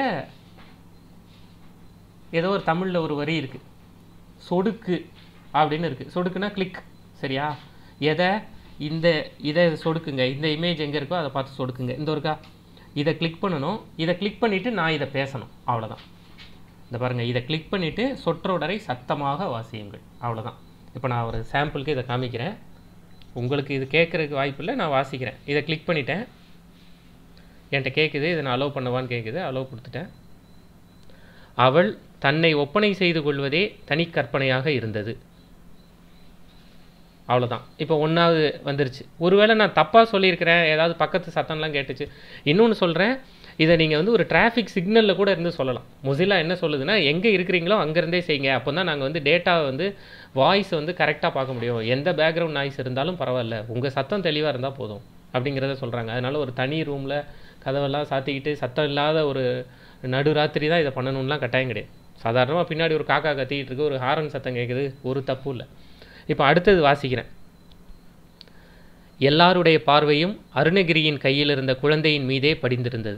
ஏதோ ஒரு தமிழில் ஒரு வரி இருக்குது, சொடுக்கு அப்படின்னு இருக்குது. சொடுக்குன்னா கிளிக், சரியா? எதை இந்த இதை சொடுக்குங்க, இந்த இமேஜ் எங்கே இருக்கோ அதை பார்த்து சொடுக்குங்க. இந்த ஒருக்கா இதை கிளிக் பண்ணணும். இதை கிளிக் பண்ணிவிட்டு நான் இதை பேசணும், அவ்வளோதான். இந்த பாருங்கள், இதை கிளிக் பண்ணிவிட்டு சொற்றொடரை சத்தமாக வாசியுங்கள், அவ்வளோதான். இப்போ நான் ஒரு சாம்பிளுக்கு இதை காமிக்கிறேன். உங்களுக்கு இது கேட்குறதுக்கு வாய்ப்பு இல்லை, நான் வாசிக்கிறேன். இதை கிளிக் பண்ணிட்டேன். என்கிட்ட கேட்குது, இதை நான் அலோவ் பண்ணுவான்னு கேட்குது. அலோவ் கொடுத்துட்டேன். அவள் தன்னை ஒப்பனை செய்து கொள்வதே தனி கற்பனையாக இருந்தது, அவ்வளோதான். இப்போ ஒன்றாவது வந்துருச்சு. ஒருவேளை நான் தப்பாக சொல்லியிருக்கிறேன், ஏதாவது பக்கத்து சத்தம்லாம் கேட்டுச்சு. இன்னொன்று சொல்கிறேன், இதை நீங்கள் வந்து ஒரு டிராஃபிக் சிக்னலில் கூட இருந்து சொல்லலாம். மொசிலா என்ன சொல்லுதுன்னா, எங்கே இருக்கிறீங்களோ அங்கேருந்தே செய்யுங்க. அப்போ தான் நாங்கள் வந்து டேட்டாவை வந்து வாய்ஸ் வந்து கரெக்டாக பார்க்க முடியும். எந்த பேக்ரவுண்ட் நாய்ஸ் இருந்தாலும் பரவாயில்ல, உங்கள் சத்தம் தெளிவாக இருந்தால் போதும் அப்படிங்கிறத சொல்கிறாங்க. அதனால் ஒரு தனி ரூமில் கதவெல்லாம் சாத்திக்கிட்டு சத்தம் இல்லாத ஒரு நடுராத்திரி தான் இதை பண்ணணும்லாம் கட்டாயம் கிடையாது. சாதாரணமாக பின்னாடி ஒரு காக்கா கத்திக்கிட்டு இருக்கு, ஒரு ஹாரன் சத்தம் கேட்குது, ஒரு தப்பு இல்லை. இப்போ அடுத்தது வாசிக்கிறேன். எல்லாருடைய பார்வையும் அருணகிரியின் கையில் இருந்த குழந்தையின் மீதே படிந்திருந்தது,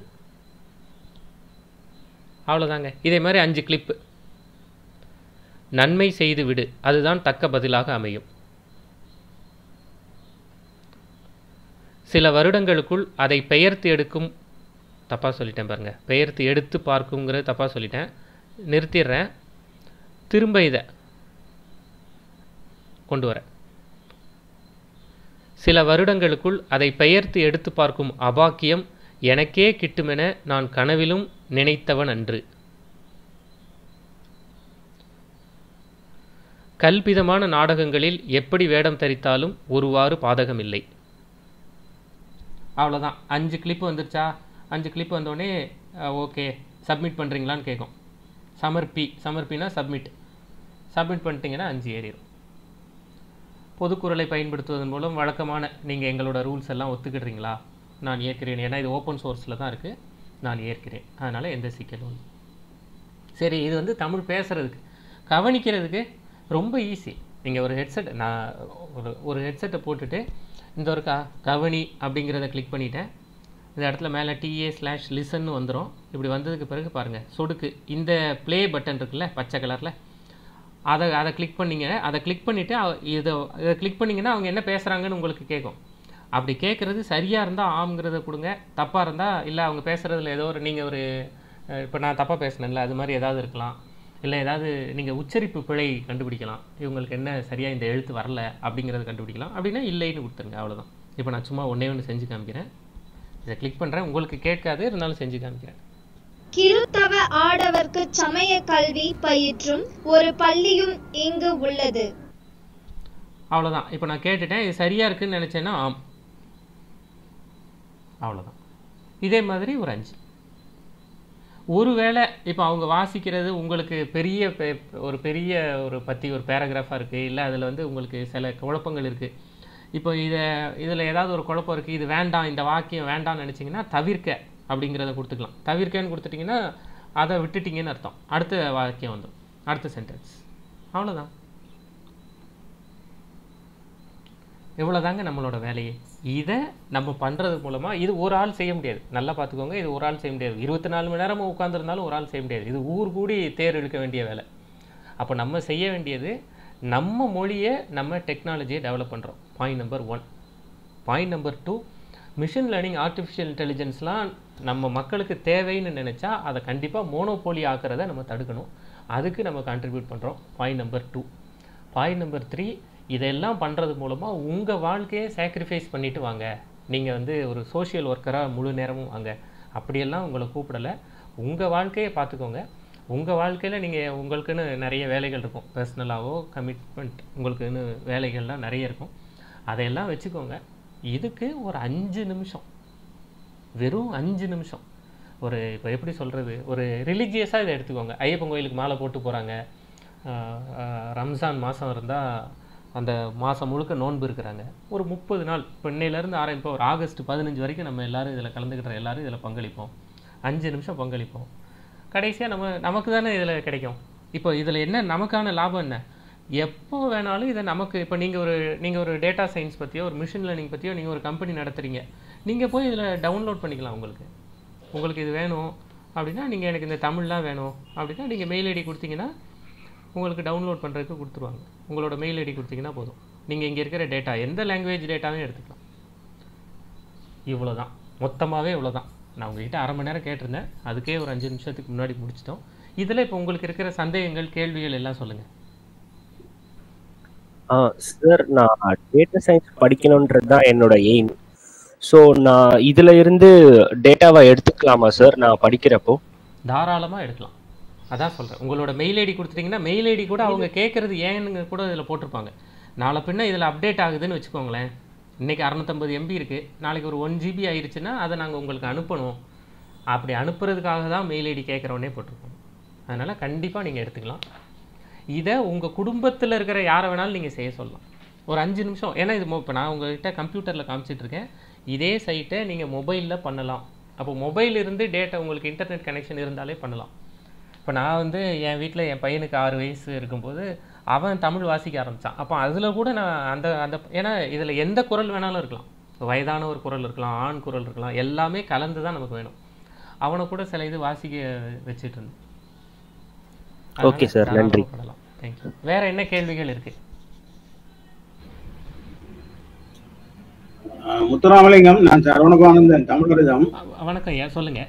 அவ்வளோதாங்க. இதே மாதிரி அஞ்சு கிளிப்பு. நன்மை செய்து விடு, அதுதான் தக்க பதிலாக அமையும். சில வருடங்களுக்குள் அதை பெயர்த்து எடுக்கும், தப்பாக சொல்லிட்டேன் பாருங்கள், பெயர்த்து எடுத்து பார்க்குங்கிறது தப்பாக சொல்லிட்டேன், நிறுத்திடுறேன். திரும்ப இதை கொண்டு வரேன். சில வருடங்களுக்குள் அதை பெயர்த்து எடுத்து பார்க்கும் அபாக்கியம் எனக்கே கிட்டுமென நான் கனவிலும் நினைத்தவன் அன்று. கல்பிதமான நாடகங்களில் எப்படி வேடம் தரித்தாலும் ஒருவாறு பாதகமில்லை. அவ்வளோதான். அஞ்சு கிளிப்பு வந்துருச்சா? அஞ்சு கிளிப்பு வந்தோடனே ஓகே சப்மிட் பண்ணுறீங்களான்னு கேட்கும். சமர்ப்பி, சமர்ப்பினா சப்மிட். சப்மிட் பண்ணிட்டீங்கன்னா அஞ்சு ஏறிடும். பொதுக்குறளை பயன்படுத்துவதன் மூலம் வழக்கமான நீங்கள் எங்களோட ரூல்ஸ் எல்லாம் ஒத்துக்கிடுறீங்களா? நான் ஏற்கிறேன். ஏன்னா இது ஓப்பன் சோர்ஸில் தான் இருக்குது, நான் ஏற்கிறேன். அதனால் எந்த சிக்கலும் இல்லை. சரி, இது வந்து தமிழ் பேசுகிறதுக்கு, கவனிக்கிறதுக்கு ரொம்ப ஈஸி. நீங்கள் ஒரு ஹெட்செட், நான் ஒரு ஒரு ஹெட்செட்டை போட்டுட்டு இந்த ஒரு க கவனி அப்படிங்கிறத கிளிக் பண்ணிவிட்டேன். இந்த இடத்துல மேலே டிஏ ஸ்லாஷ் லிசன்னு வந்துடும். இப்படி வந்ததுக்கு பிறகு பாருங்கள், சொடுக்கு இந்த ப்ளே பட்டன் இருக்குல்ல பச்சை கலரில், அதை அதை கிளிக் பண்ணிங்க. அதை கிளிக் பண்ணிவிட்டு இதை இதை கிளிக் பண்ணிங்கன்னா அவங்க என்ன பேசுகிறாங்கன்னு உங்களுக்கு கேட்கும். அப்படி கேட்குறது சரியாக இருந்தால் ஆம்ங்கிறத கொடுங்க, தப்பாக இருந்தால் இல்லை அவங்க பேசுகிறதுல ஏதோ ஒரு நீங்கள் ஒரு இப்போ நான் தப்பாக பேசினேன்ல அது மாதிரி ஏதாவது இருக்கலாம், இல்லை ஏதாவது நீங்கள் உச்சரிப்பு பிழை கண்டுபிடிக்கலாம், இவங்களுக்கு என்ன சரியாக இந்த எழுத்து வரல அப்படிங்கிறத கண்டுபிடிக்கலாம். அப்படின்னா இல்லைன்னு கொடுத்துருங்க, அவ்வளோதான். இப்போ நான் சும்மா ஒன்றே ஒன்று செஞ்சு காமிக்கிறேன். இதை கிளிக் பண்ணுறேன், உங்களுக்கு கேட்காது இருந்தாலும் செஞ்சு காமிக்கிறேன். கிறிஸ்தவ ஆடவர்க்கு சமய கல்வி பயிற்றும் ஒரு பள்ளியும் இங்கு உள்ளது. அவ்வளோதான். இப்போ நான் கேட்டுட்டேன், இது சரியாக இருக்குன்னு நினச்சேன்னா ஆம். அவ்வளோதான். இதே மாதிரி ஒரு அஞ்சு. ஒருவேளை இப்போ அவங்க வாசிக்கிறது உங்களுக்கு பெரிய ஒரு பெரிய ஒரு பற்றி ஒரு பேராகிராஃபாக இருக்குது, இல்லை அதில் வந்து உங்களுக்கு சில குழப்பங்கள் இருக்குது. இப்போ இதை இதில் ஏதாவது ஒரு குழப்பம் இருக்குது, இது வேண்டாம், இந்த வாக்கியம் வேண்டாம்னு நினச்சிங்கன்னா தவிர்க்க அப்படிங்கிறத கொடுத்துக்கலாம். தவிர்க்கன்னு கொடுத்துட்டிங்கன்னா அதை விட்டுட்டிங்கன்னு அர்த்தம். அடுத்த வாக்கியம் வந்துடும், அடுத்த சென்டென்ஸ். அவ்வளோதான். இவ்வளோதாங்க நம்மளோட வேலையே. இதை நம்ம பண்ணுறது மூலமாக இது ஒரு ஆள் செய்ய முடியாது. நல்லா பார்த்துக்கோங்க, இது ஒரு ஆள் செய்ய முடியாது. இருபத்தி நாலு மணி நேரமும் உட்காந்துருந்தாலும் ஒரு ஆள் செய்ய முடியாது. இது ஊர் கூடி தேர் இழுக்க வேண்டிய வேலை. அப்போ நம்ம செய்ய வேண்டியது நம்ம மொழியை, நம்ம டெக்னாலஜியை டெவலப் பண்ணுறோம். Point number one. Point number two, machine learning, artificial இன்டெலிஜென்ஸ்லாம் நம்ம மக்களுக்கு தேவைன்னு நினச்சா அதை கண்டிப்பாக மோனோபோலி ஆக்கிறத நம்ம தடுக்கணும். அதுக்கு நம்ம கான்ட்ரிபியூட் பண்ணுறோம். Point number two. Point number three, இதெல்லாம் பண்ணுறது மூலமாக உங்கள் வாழ்க்கையை சாக்ரிஃபைஸ் பண்ணிவிட்டு வாங்க, நீங்கள் வந்து ஒரு சோஷியல் ஒர்க்கராக முழு நேரமும் வாங்க, அப்படியெல்லாம் உங்களை கூப்பிடலை. உங்கள் வாழ்க்கையை பார்த்துக்கோங்க. உங்கள் வாழ்க்கையில் நீங்கள் உங்களுக்குன்னு நிறைய வேலைகள் இருக்கும், பர்சனலாகவோ கமிட்மெண்ட் உங்களுக்குன்னு வேலைகள்லாம் நிறைய இருக்கும். அதையெல்லாம் வச்சுக்கோங்க. இதுக்கு ஒரு அஞ்சு நிமிஷம், வெறும் அஞ்சு நிமிஷம், ஒரு இப்போ எப்படி சொல்கிறது, ஒரு ரிலீஜியஸாக இதை எடுத்துக்கோங்க. ஐயப்பன் கோயிலுக்கு மாலை போட்டு போகிறாங்க, ரம்ஜான் மாதம் இருந்தால் அந்த மாதம் முழுக்க நோன்பு இருக்கிறாங்க, ஒரு முப்பது நாள் இப்போ இன்னையிலேருந்து ஆரம்பிப்போம், ஒரு ஆகஸ்ட் பதினஞ்சு வரைக்கும் நம்ம எல்லோரும் இதில் கலந்துக்கிற எல்லோரும் இதில் பங்களிப்போம். அஞ்சு நிமிஷம் பங்களிப்போம். கடைசியாக நம்ம நமக்கு தானே இதில் கிடைக்கும். இப்போ இதில் என்ன நமக்கான லாபம் என்ன? எப்போ வேணாலும் இதை நமக்கு, இப்போ நீங்கள் ஒரு நீங்கள் ஒரு டேட்டா சயின்ஸ் பற்றியோ ஒரு மிஷின் லேர்னிங் பற்றியோ நீங்கள் ஒரு கம்பெனி நடத்துகிறீங்க, நீங்கள் போய் இதில் டவுன்லோட் பண்ணிக்கலாம். உங்களுக்கு உங்களுக்கு இது வேணும் அப்படின்னா, நீங்கள் எனக்கு இந்த தமிழ்லாம் வேணும் அப்படின்னா நீங்கள் மெயில் ஐடி கொடுத்தீங்கன்னா உங்களுக்கு டவுன்லோட் பண்ணுறதுக்கு கொடுத்துருவாங்க. உங்களோட மெயில் ஐடி கொடுத்தீங்கன்னா போதும், நீங்கள் இங்கே இருக்கிற டேட்டா எந்த லாங்குவேஜ் டேட்டாவே எடுத்துக்கலாம். இவ்வளோ தான், மொத்தமாகவே இவ்வளோ தான். நான் உங்கள்கிட்ட அரை மணி நேரம் கேட்டிருந்தேன், அதுக்கே ஒரு அஞ்சு நிமிஷத்துக்கு முன்னாடி முடிச்சிட்டோம். இதில் இப்போ உங்களுக்கு இருக்கிற சந்தேகங்கள், கேள்விகள் எல்லாம் சொல்லுங்கள். ஆ சார், நான் டேட்டா சயின்ஸ் படிக்கணுன்றது தான் என்னோட எய்ம். ஸோ நான் இதில் இருந்து டேட்டாவை எடுத்துக்கலாமா சார் நான் படிக்கிறப்போ? தாராளமாக எடுக்கலாம். அதான் சொல்கிறேன், உங்களோட மெயில் ஐடி கொடுத்துட்டிங்கன்னா மெயில் ஐடி கூட அவங்க கேட்குறது ஏன்னு கூட இதில் போட்டிருப்பாங்க. நாளை பின்ன இதில் அப்டேட் ஆகுதுன்னு வச்சுக்கோங்களேன், இன்றைக்கி அறநூற்றம்பது எம்பி இருக்குது, நாளைக்கு ஒரு ஒன் ஜிபி ஆயிடுச்சுன்னா அதை நாங்கள் உங்களுக்கு அனுப்பணும், அப்படி அனுப்புறதுக்காக தான் மெயில் ஐடி கேட்குறோன்னே போட்டிருக்கோம். அதனால் கண்டிப்பாக நீங்கள் எடுத்துக்கலாம். இதை உங்கள் குடும்பத்தில் இருக்கிற யாரை வேணாலும் நீங்கள் செய்ய சொல்லலாம். ஒரு அஞ்சு நிமிஷம். ஏன்னா இது இப்போ நான் உங்கள்கிட்ட கம்ப்யூட்டரில் காமிச்சிட்ருக்கேன், இதே சைட்டை நீங்கள் மொபைலில் பண்ணலாம். அப்போ மொபைல் இருந்து டேட்டா உங்களுக்கு இன்டர்நெட் கனெக்ஷன் இருந்தாலே பண்ணலாம். இப்போ நான் வந்து என் வீட்டில் என் பையனுக்கு ஆறு வயசு இருக்கும்போது அவன் தமிழ் வாசிக்க ஆரம்பித்தான். அப்போ அதில் கூட நான் அந்த அந்த ஏன்னா இதில் எந்த குரல் வேணாலும் இருக்கலாம், வயதான ஒரு குரல் இருக்கலாம், ஆண் குரல் இருக்கலாம், எல்லாமே கலந்து தான் நமக்கு வேணும். அவனை கூட சில இது வாசிக்க வச்சுட்டு இருந்தேன். ஓகே சார், நன்றி. பண்ணலாம். தேங்க்யூ. வேற என்ன கேள்விகள் இருக்கு? முத்துராமலிங்கம், நான் சரவணபானந்தன், தமிழரிதம். வணக்கம் ஐயா, சொல்லுங்க.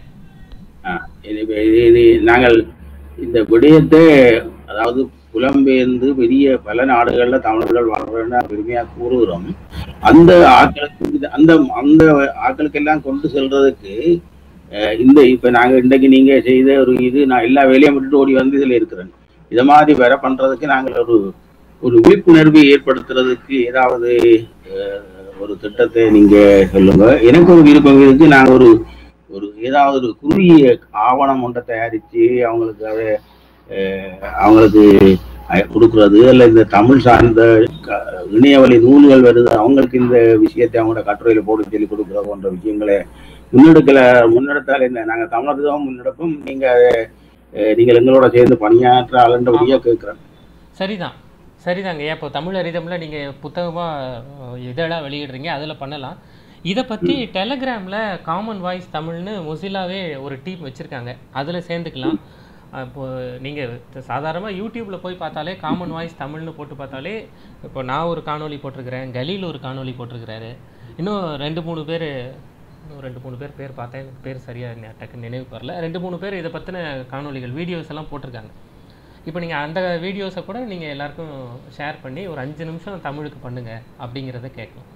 நாங்கள் இந்த விடயத்தை, அதாவது புலம்பெயர்ந்து பெரிய பல நாடுகள்ல தமிழர்கள் வாழ்றதுன்னு பெருமையா கூறுகிறோம். அந்த ஆட்களுக்கு அந்த அந்த ஆட்களுக்கெல்லாம் கொண்டு செல்றதுக்கு இந்த இப்ப நாங்க இன்றைக்கு நீங்க செய்த ஒரு இது, நான் எல்லா வேலையும் விட்டுட்டு ஓடி வந்து இதுல இருக்கிறேன். இதை மாதிரி வேற பண்றதுக்கு நாங்கள் ஒரு ஒரு விழிப்புணர்வு ஏற்படுத்துறதுக்கு ஏதாவது ஒரு திட்டத்தை நீங்க சொல்லுங்க. எனக்கு ஒரு விருப்பம் இருக்கு. நாங்கள் ஒரு ஒரு ஏதாவது ஒரு குறுகிய ஆவணம் ஒன்றை தயாரித்து அவங்களுக்கு அதை அவங்களுக்கு கொடுக்குறது, அல்ல இந்த தமிழ் சார்ந்த இணையவழி நூல்கள் வருது, அவங்களுக்கு இந்த விஷயத்தை அவங்களோட கட்டுரையில போட்டு சொல்லி கொடுக்குற போன்ற விஷயங்களை முன்னெடுக்கல முன்னெடுத்தால் என்ன, நாங்கள் தமிழர்தான் முன்னெடுப்போம், நீங்க நீங்கள் எங்களோட சேர்ந்து பணியாற்ற ஆளுன்றபடியாக கேட்குறேன். சரிதான், சரிதாங்க. ஏன் இப்போ தமிழ் அரிதமில் நீங்கள் புத்தகமாக இதெல்லாம் வெளியிடுறீங்க, அதில் பண்ணலாம். இதை பற்றி டெலகிராமில் காமன் வாய்ஸ் தமிழ்னு மொசிலாவே ஒரு டீம் வச்சுருக்காங்க, அதில் சேர்ந்துக்கலாம். இப்போது நீங்கள் சாதாரணமாக யூடியூப்பில் போய் பார்த்தாலே காமன் வாய்ஸ் தமிழ்னு போட்டு பார்த்தாலே, இப்போ நான் ஒரு காணொலி போட்டிருக்கிறேன், கலீல் ஒரு காணொலி போட்டிருக்கிறாரு, இன்னும் ரெண்டு மூணு பேர் இன்னும் ரெண்டு மூணு பேர் பேர் பார்த்தேன், பேர் சரியாக டக்குன்னு நினைவு வரல, ரெண்டு மூணு பேர் இதை பற்றின காணொலிகள் வீடியோஸ் எல்லாம் போட்டிருக்காங்க. இப்போ நீங்கள் அந்த வீடியோஸை கூட நீங்கள் எல்லாருக்கும் ஷேர் பண்ணி ஒரு அஞ்சு நிமிஷம் தமிழுக்கு பண்ணுங்க அப்படிங்கிறத கேட்கலாம்.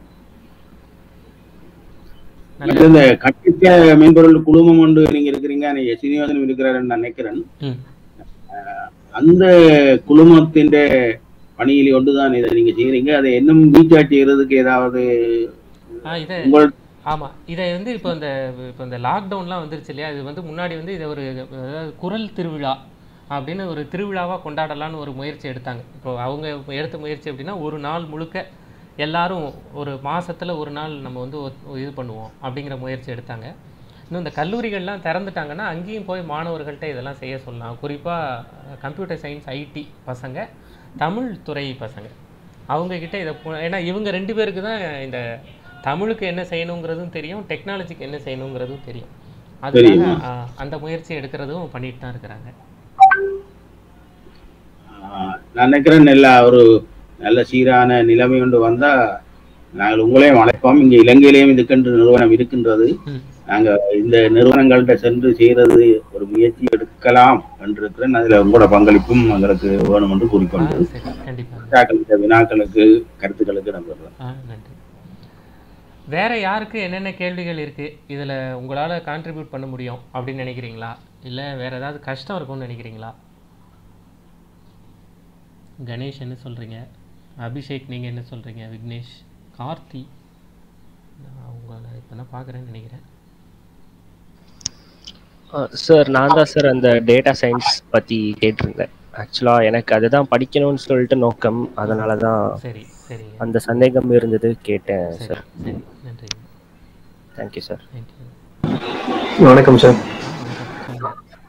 இந்த கட்டிட்ட மென்பொருள் குழுமம் ஒன்று நீங்க இருக்கிறீங்க, சீனிவாசன் இருக்கிறாருன்னு நினைக்கிறேன். அந்த குழுமத்தின் பணியில் ஒன்றுதான் இதை நீங்க செய்யறீங்க. அதை இன்னும் ரீசார்ஜ் செய்யறதுக்கு ஏதாவது ஆமாம், இதை வந்து இப்போ இந்த இப்போ இந்த லாக்டவுன்லாம் வந்துருச்சு இல்லையா, இது வந்து முன்னாடி வந்து இதை ஒரு அதாவது குரல் திருவிழா அப்படின்னு ஒரு திருவிழாவாக கொண்டாடலான்னு ஒரு முயற்சி எடுத்தாங்க. இப்போ அவங்க எடுத்த முயற்சி எப்படின்னா, ஒரு நாள் முழுக்க எல்லாரும் ஒரு மாதத்தில் ஒரு நாள் நம்ம வந்து ஒ- இது பண்ணுவோம் அப்படிங்கிற முயற்சி எடுத்தாங்க. இன்னும் இந்த கல்லூரிகள்லாம் திறந்துட்டாங்கன்னா அங்கேயும் போய் மாணவர்கள்ட்ட இதெல்லாம் செய்ய சொல்லலாம். குறிப்பாக கம்ப்யூட்டர் சயின்ஸ் ஐடி பசங்க, தமிழ் துறை பசங்க, அவங்கக்கிட்ட இதை பு- ஏன்னா இவங்க ரெண்டு பேருக்கு தான் இந்த தமிழுக்கு என்ன செய்யணுங்கிறதும் தெரியும், டெக்னாலஜிக்கு என்ன செய்யணுங்கிறதும் தெரியும். அதுக்காக தெரியுமா? ஆ, அந்த முயற்சி எடுக்கிறதும் பண்ணிட்டு தான் இருக்கிறாங்க. ஆஹ் நான் நினைக்கிறேன் நல்ல ஒரு நல்ல சீரான நிலைமை கொண்டு வந்தா நாங்கள் உங்களையும் அழைப்போம். இங்க இலங்கையிலேயும் இதுக்கென்று நிறுவனம் இருக்கின்றது. ம் நாங்க இந்த நிறுவனங்கள்ட்ட சென்று செய்யறது ஒரு முயற்சி எடுக்கலாம் என்றிருக்கிறேன். அதுல உங்களோட பங்களிப்பும் எங்களுக்கு வேணும் என்று ஆ கூறிக்கொண்டு சரி, கண்டிப்பாக. வினாக்களுக்கு வினாக்களுக்கு கருத்துக்களுக்கு நம்புறேன். ஆ நன்றி. வேற யாருக்கு என்னென்ன கேள்விகள் இருக்கு, இதுல உங்களால கான்ட்ரிபியூட் பண்ண முடியும் அப்படின்னு நினைக்கிறீங்களா, இல்ல வேற ஏதாவது கஷ்டம் இருக்கும்னு நினைக்கிறீங்களா? கணேஷ் என்ன சொல்றீங்க? அபிஷேக் நீங்க என்ன சொல்றீங்க? விக்னேஷ், கார்த்தி, நான் உங்களை இப்போ தான் பார்க்குறேன்னு நினைக்கிறேன். சார் நான் தான் சார் அந்த டேட்டா சயின்ஸ் பற்றி கேட்டிருந்தேன். ஆக்சுவலாக எனக்கு அதுதான் படிக்கணும்னு சொல்லிட்டு நோக்கம், அதனால தான் சரி சரிங்க, அந்த சந்தேகம் இருந்தது கேட்டேன் சரி சார். சரி, நன்றிங்க, தேங்க்யூ சார். தேங்க்யூ. வணக்கம் சார். சொல்லுங்க.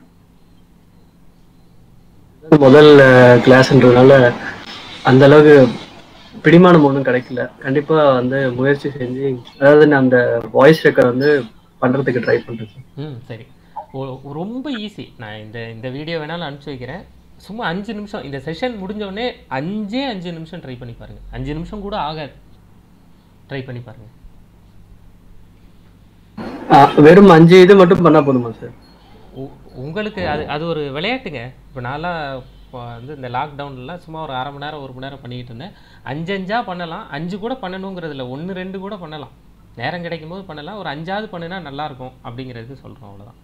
முதல் கிளாஸ்ன்றதுனால அந்த அளவுக்கு பிடிமானம் ஒன்றும் கிடைக்கல. கண்டிப்பா வந்து முயற்சி செஞ்சு அதாவது நான் அந்த வாய்ஸ் ரெக்கார்ட் வந்து பண்றதுக்கு ட்ரை பண்றேன் சார். ம் சரி, ஒ- ரொம்ப ஈஸி. நான் இந்த இந்த வீடியோ வேணாலும் அனுப்பிச்சி வைக்கிறேன். சும்மா அஞ்சு நிமிஷம், இந்த செஷன் முடிஞ்சோடனே அஞ்சே அஞ்சு நிமிஷம் ட்ரை பண்ணி பாருங்க. அஞ்சு நிமிஷம் கூட ஆகாது, ட்ரை பண்ணி பாருங்க. ஆ, வெறும் அஞ்சு இது மட்டும் பண்ணா போதுமா சார்? உ- உங்களுக்கு அது அது ஒரு விளையாட்டுங்க. இப்போ நான்லாம் இப்போ வந்து இந்த லாக்டவுன்லாம் சும்மா ஒரு அரை மணி நேரம் ஒரு மணி நேரம் பண்ணிக்கிட்டு இருந்தேன். அஞ்சு அஞ்சா பண்ணலாம், அஞ்சு கூட பண்ணணுங்கிறது இல்லை, ஒன்று ரெண்டு கூட பண்ணலாம், நேரம் கிடைக்கும் போது பண்ணலாம். ஒரு அஞ்சாவது பண்ணுனா நல்லா இருக்கும் அப்படிங்கிறதுக்கு சொல்கிறோம், அவ்வளோதான்.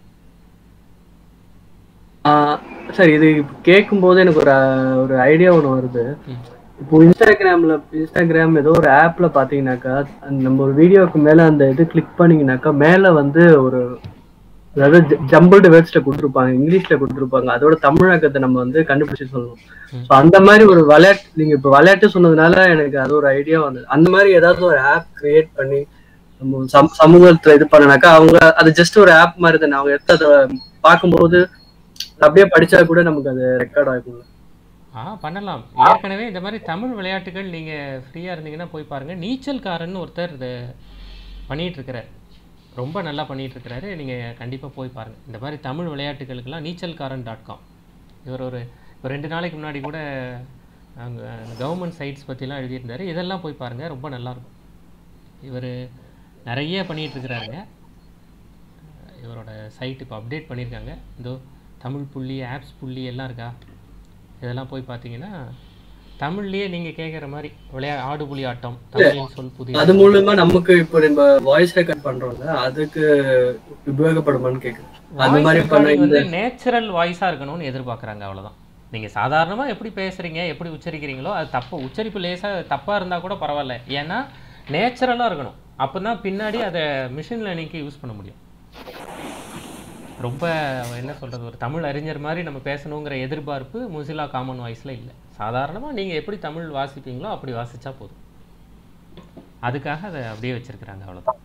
ஆ, சார் இது கேட்கும் போது எனக்கு ஒரு ஒரு ஐடியா ஒன்று வருது. ம் இப்போ இன்ஸ்டாகிராம்ல இன்ஸ்டாகிராம் ஏதோ ஒரு ஆப்ல பாத்தீங்கன்னாக்கா அந்த நம்ம ஒரு வீடியோக்கு மேல அந்த இது கிளிக் பண்ணீங்கன்னாக்கா மேல வந்து ஒரு அதாவது ஜம்பிள்டு வேர்ட்ஸ்ல கொடுத்துருப்பாங்க, இங்கிலீஷ்ல கொடுத்துருப்பாங்க. அதோட தமிழாக்கத்தை நம்ம வந்து கண்டுபிடிச்சு சொல்லணும். ம். ஸோ அந்த மாதிரி ஒரு விளையாட்டு, நீங்க இப்போ விளையாட்டு சொன்னதுனால எனக்கு அது ஒரு ஐடியா வந்தது. அந்த மாதிரி ஏதாவது ஒரு ஆப் கிரியேட் பண்ணி நம்ம சம- சமூகத்துல இது பண்ணனாக்கா அவங்க அது ஜஸ்ட் ஒரு ஆப் மாதிரி தானே, அவங்க எடுத்து அதை பார்க்கும்போது அப்படியே படிச்சா கூட நமக்கு அது ரெக்கார்ட் ஆகும். ஆ பண்ணலாம். ஏற்கனவே இந்த மாதிரி தமிழ் விளையாட்டுகள் நீங்கள் ஃப்ரீயாக இருந்தீங்கன்னா போய் பாருங்கள். நீச்சல்காரன்னு ஒருத்தர் இதை பண்ணிகிட்டு இருக்கிறார், ரொம்ப நல்லா பண்ணிகிட்டு இருக்கிறாரு. நீங்கள் கண்டிப்பாக போய் பாருங்கள். இந்த மாதிரி தமிழ் விளையாட்டுகளுக்கெல்லாம் நீச்சல்காரன் டாட் காம். இவர் ஒரு இப்போ ரெண்டு நாளைக்கு முன்னாடி கூட அங்கே கவர்மெண்ட் சைட்ஸ் பற்றிலாம் எழுதியிருந்தார். இதெல்லாம் போய் பாருங்கள், ரொம்ப நல்லாயிருக்கும். இவர் நிறைய பண்ணிகிட்டு இருக்கிறாருங்க. இவரோட சைட் இப்போ அப்டேட் பண்ணியிருக்காங்க. இதோ தமிழ் புள்ளி, ஆப்ஸ் புள்ளி எல்லாம் இருக்கா, இதெல்லாம் போய் பார்த்தீங்கன்னா தமிழ்லேயே நீங்கள் கேட்குற மாதிரி விளையா ஆடு புலி ஆட்டம், தமிழின் சொல் புதிய அது மூலமா நமக்கு இப்போ நம்ம வாய்ஸ் ரெக்கார்ட் பண்றோம்ல, அதுக்கு உபயோகப்படுமான்னு கேக்குறேன். அந்த வாய்ஸ் மாதிரி பண்ண ரெக்கார்டிங் இந்த வந்து நேச்சுரல் வாய்ஸாக இருக்கணும்னு எதிர்பார்க்குறாங்க, அவ்வளோதான். நீங்கள் சாதாரணமாக எப்படி பேசுகிறீங்க, எப்படி உச்சரிக்கிறீங்களோ அது தப்பு, உச்சரிப்பு லேசாக தப்பாக இருந்தால் கூட பரவாயில்ல. ஏன்னா நேச்சுரலாக இருக்கணும், அப்போ தான் பின்னாடி அதை மிஷின் லேர்னிங்க்கு யூஸ் பண்ண முடியும். ரொம்ப என்ன சொல்கிறது, ஒரு தமிழ் அறிஞர் மாதிரி நம்ம பேசணுங்கிற எதிர்பார்ப்பு மொசில்லா காமன் வாய்ஸில் இல்லை. சாதாரணமாக நீங்கள் எப்படி தமிழ் வாசிப்பீங்களோ அப்படி வாசித்தா போதும். அதுக்காக அதை அப்படியே வச்சுருக்குறாங்க, அவ்வளோதான்.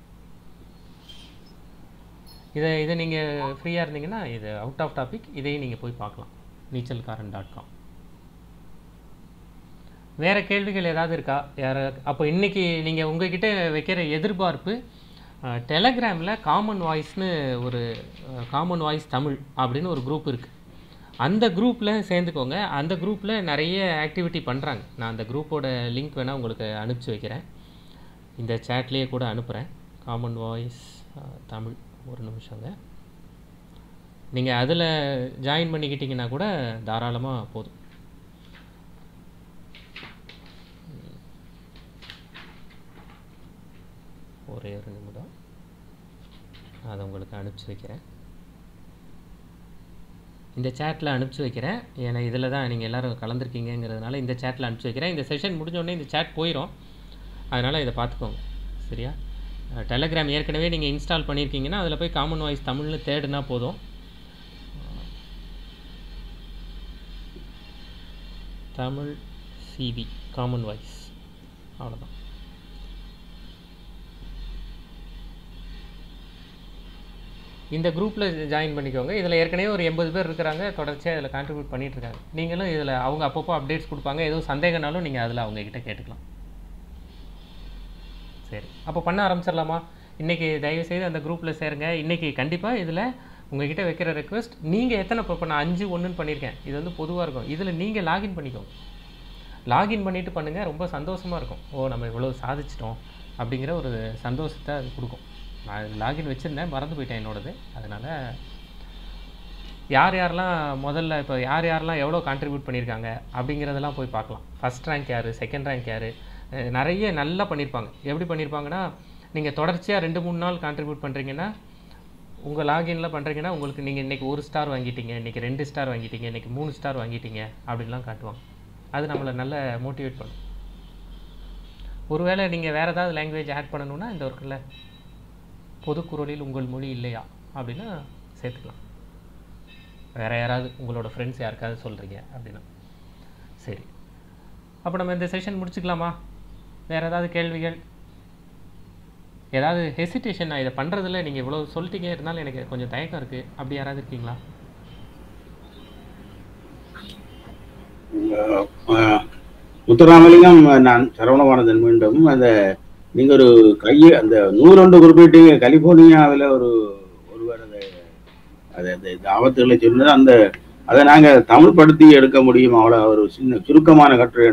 இதை இதை நீங்கள் ஃப்ரீயாக இருந்தீங்கன்னா இது அவுட் ஆஃப் டாபிக், இதையும் நீங்கள் போய் பார்க்கலாம், நீச்சல்காரன் டாட் காம். வேறு கேள்விகள் ஏதாவது இருக்கா யார்? அப்போ இன்றைக்கி நீங்கள் உங்ககிட்ட வைக்கிற எதிர்பார்ப்பு டெலகிராமில் காமன் வாய்ஸ்னு ஒரு காமன் வாய்ஸ் தமிழ் அப்படின்னு ஒரு குரூப் இருக்குது. அந்த குரூப்பில் சேர்ந்துக்கோங்க. அந்த குரூப்பில் நிறைய ஆக்டிவிட்டி பண்ணுறாங்க. நான் அந்த குரூப்போட லிங்க் வேணால் உங்களுக்கு அனுப்பிச்சி வைக்கிறேன், இந்த சேட்லேயே கூட அனுப்புகிறேன். காமன் வாய்ஸ் தமிழ், ஒரு நிமிஷங்க. நீங்கள் அதில் ஜாயின் பண்ணிக்கிட்டிங்கன்னா கூட தாராளமாக போதும். ஒரே ஒரு நிமிடம், அதை உங்களுக்கு அனுப்பிச்சி வைக்கிறேன், இந்த சேட்டில் அனுப்பிச்சி வைக்கிறேன். ஏன்னா இதில் தான் நீங்கள் எல்லோரும் கலந்துருக்கீங்கிறதுனால இந்த சேட்டில் அனுப்பிச்சி வைக்கிறேன். இந்த செஷன் முடிஞ்சோடனே இந்த சேட் போயிடும், அதனால் இதை பார்த்துக்கோங்க, சரியா? டெலகிராம் ஏற்கனவே நீங்கள் இன்ஸ்டால் பண்ணியிருக்கீங்கன்னா அதில் போய் காமன் வாய்ஸ் தமிழ்னு தேடுனா போதும். தமிழ் சிவி காமன் வாய்ஸ், அவ்வளோதான். இந்த குரூப்பில் ஜாயின் பண்ணிக்கோங்க. இதில் ஏற்கனவே ஒரு எண்பது பேர் இருக்கிறாங்க, தொடர்ச்சியாக இதில் கான்ட்ரிபியூட் பண்ணிகிட்ருக்காங்க. நீங்களும் இதில் அவங்க அப்பப்போ அப்டேட்ஸ் கொடுப்பாங்க, எதுவும் சந்தேகனாலும் நீங்கள் அதில் அவங்கக்கிட்ட கேட்டுக்கலாம். சரி, அப்போ பண்ண ஆரம்பிச்சிடலாமா? இன்றைக்கி தயவுசெய்து அந்த குரூப்பில் சேருங்க. இன்றைக்கி கண்டிப்பாக இதில் உங்கள்கிட்ட வைக்கிற ரெக்வஸ்ட், நீங்கள் எத்தனை இப்போ நான் அஞ்சு ஒன்றுன்னு பண்ணியிருக்கேன், இது வந்து பொதுவாக இருக்கும். இதில் நீங்கள் லாகின் பண்ணிக்கோங்க. லாகின் பண்ணிவிட்டு பண்ணுங்கள், ரொம்ப சந்தோஷமாக இருக்கும். ஓ நம்ம இவ்வளோ சாதிச்சிட்டோம் அப்படிங்கிற ஒரு சந்தோஷத்தை அது கொடுக்கும். நான் லாகின் வச்சுருந்தேன், மறந்து போயிட்டேன் என்னோடது. அதனால் யார் யாரெல்லாம் முதல்ல இப்போ யார் யாரெல்லாம் எவ்வளோ கான்ட்ரிபியூட் பண்ணியிருக்காங்க அப்படிங்கிறதெல்லாம் போய் பார்க்கலாம். ஃபஸ்ட் ரேங்க் யார், செகண்ட் ரேங்க் யார், நிறைய நல்லா பண்ணியிருப்பாங்க. எப்படி பண்ணியிருப்பாங்கன்னா, நீங்கள் தொடர்ச்சியாக ரெண்டு மூணு நாள் கான்ட்ரிபியூட் பண்ணுறீங்கன்னா, உங்கள் லாகின்ல பண்ணுறீங்கன்னா உங்களுக்கு நீங்கள் இன்றைக்கி ஒரு ஸ்டார் வாங்கிட்டீங்க, இன்றைக்கி ரெண்டு ஸ்டார் வாங்கிட்டீங்க, இன்றைக்கி மூணு ஸ்டார் வாங்கிட்டீங்க அப்படின்லாம் காட்டுவாங்க. அது நம்மளை நல்ல மோட்டிவேட் பண்ணும். ஒருவேளை நீங்கள் வேறு ஏதாவது லாங்குவேஜ் ஆட் பண்ணணுன்னா இந்த ஒர்க்கில் பொதுக்குறளில் உங்கள் மொழி இல்லையா அப்படின்னா சேர்த்துக்கலாம். வேறு யாராவது உங்களோட ஃப்ரெண்ட்ஸ் யாருக்காவது சொல்கிறீங்க அப்படின்னா. சரி, அப்போ நம்ம இந்த செஷன் முடிச்சுக்கலாமா? வேறு ஏதாவது கேள்விகள், ஏதாவது ஹெசிடேஷன்? நான் இதை பண்ணுறதில்ல, நீங்கள் இவ்வளோ சொல்லிட்டீங்க, இருந்தாலும் எனக்கு கொஞ்சம் தயக்கம் இருக்குது, அப்படி யாராவது இருக்கீங்களா? முத்துராமலிங்கம், நான் சரவணபாரதன். மீண்டும் அந்த நீங்கள் ஒரு கையை அந்த நூறொன்று குறிப்பிட்டீங்க, கலிபோர்னியாவில் ஒரு ஒருவர் அதை அதை அந்த ஆபத்துகளை சொன்னது, அந்த அதை நாங்கள் தமிழ் படுத்தி எடுக்க முடியும், அவ்வளோ ஒரு சின்ன சுருக்கமான கட்டுரை.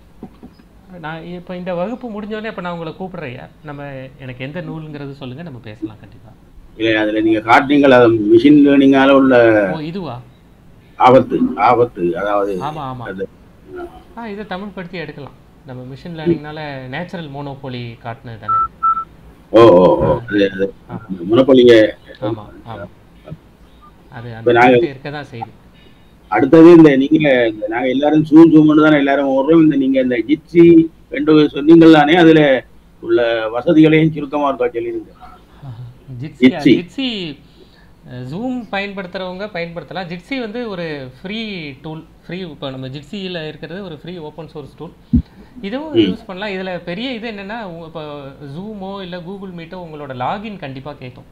நான் இப்போ இந்த வகுப்பு முடிஞ்சோடனே இப்போ நான் உங்களை கூப்பிட்றேன். நம்ம எனக்கு எந்த நூலுங்கிறது சொல்லுங்கள், நம்ம பேசலாம் கண்டிப்பாக. இல்லை, அதில் நீங்கள் காட்டினீங்கள் அது மிஷின் லேர்னிங்கால உள்ள இதுவா ஆபத்து ஆபத்து அதாவது ஆமாம் ஆமாம் ஆ இதை தமிழ் படுத்தி எடுக்கலாம். நம்ம மிஷின் லேர்னிங்னால நேச்சுரல் மோனோபோலி காட்டினது தானே. ஓ ஓ ஓ மோனோபோலிய. ஆமாம் ஆமாம், அது அந்த இருக்க தான் செய்யுது. அடுத்தது இந்த நீங்க நாங்க எல்லாரும் ஜூம் ஜூம்னு தானே எல்லாரும் ஓடுறோம். இந்த நீங்க இந்த ஜிட்சி ரெண்டு சொன்னீங்கள் தானே, அதுல உள்ள வசதிகளையும் சுருக்கமா இருக்கா சொல்லிருங்க. ஜிட்சி ஜிட்சி ஜூம் பயன்படுத்துகிறவங்க பயன்படுத்தலாம். ஜிட்சி வந்து ஒரு ஃப்ரீ டூல், ஃப்ரீ. இப்போ நம்ம ஜிட்சியில் இருக்கிறது ஒரு ஃப்ரீ ஓப்பன் சோர்ஸ் டூல், இதுவும் யூஸ் பண்ணலாம். இதில் பெரிய இது என்னென்னா, இப்போ ஜூமோ இல்லை கூகுள் மீட்டோ உங்களோட லாகின் கண்டிப்பாக கேட்கும்.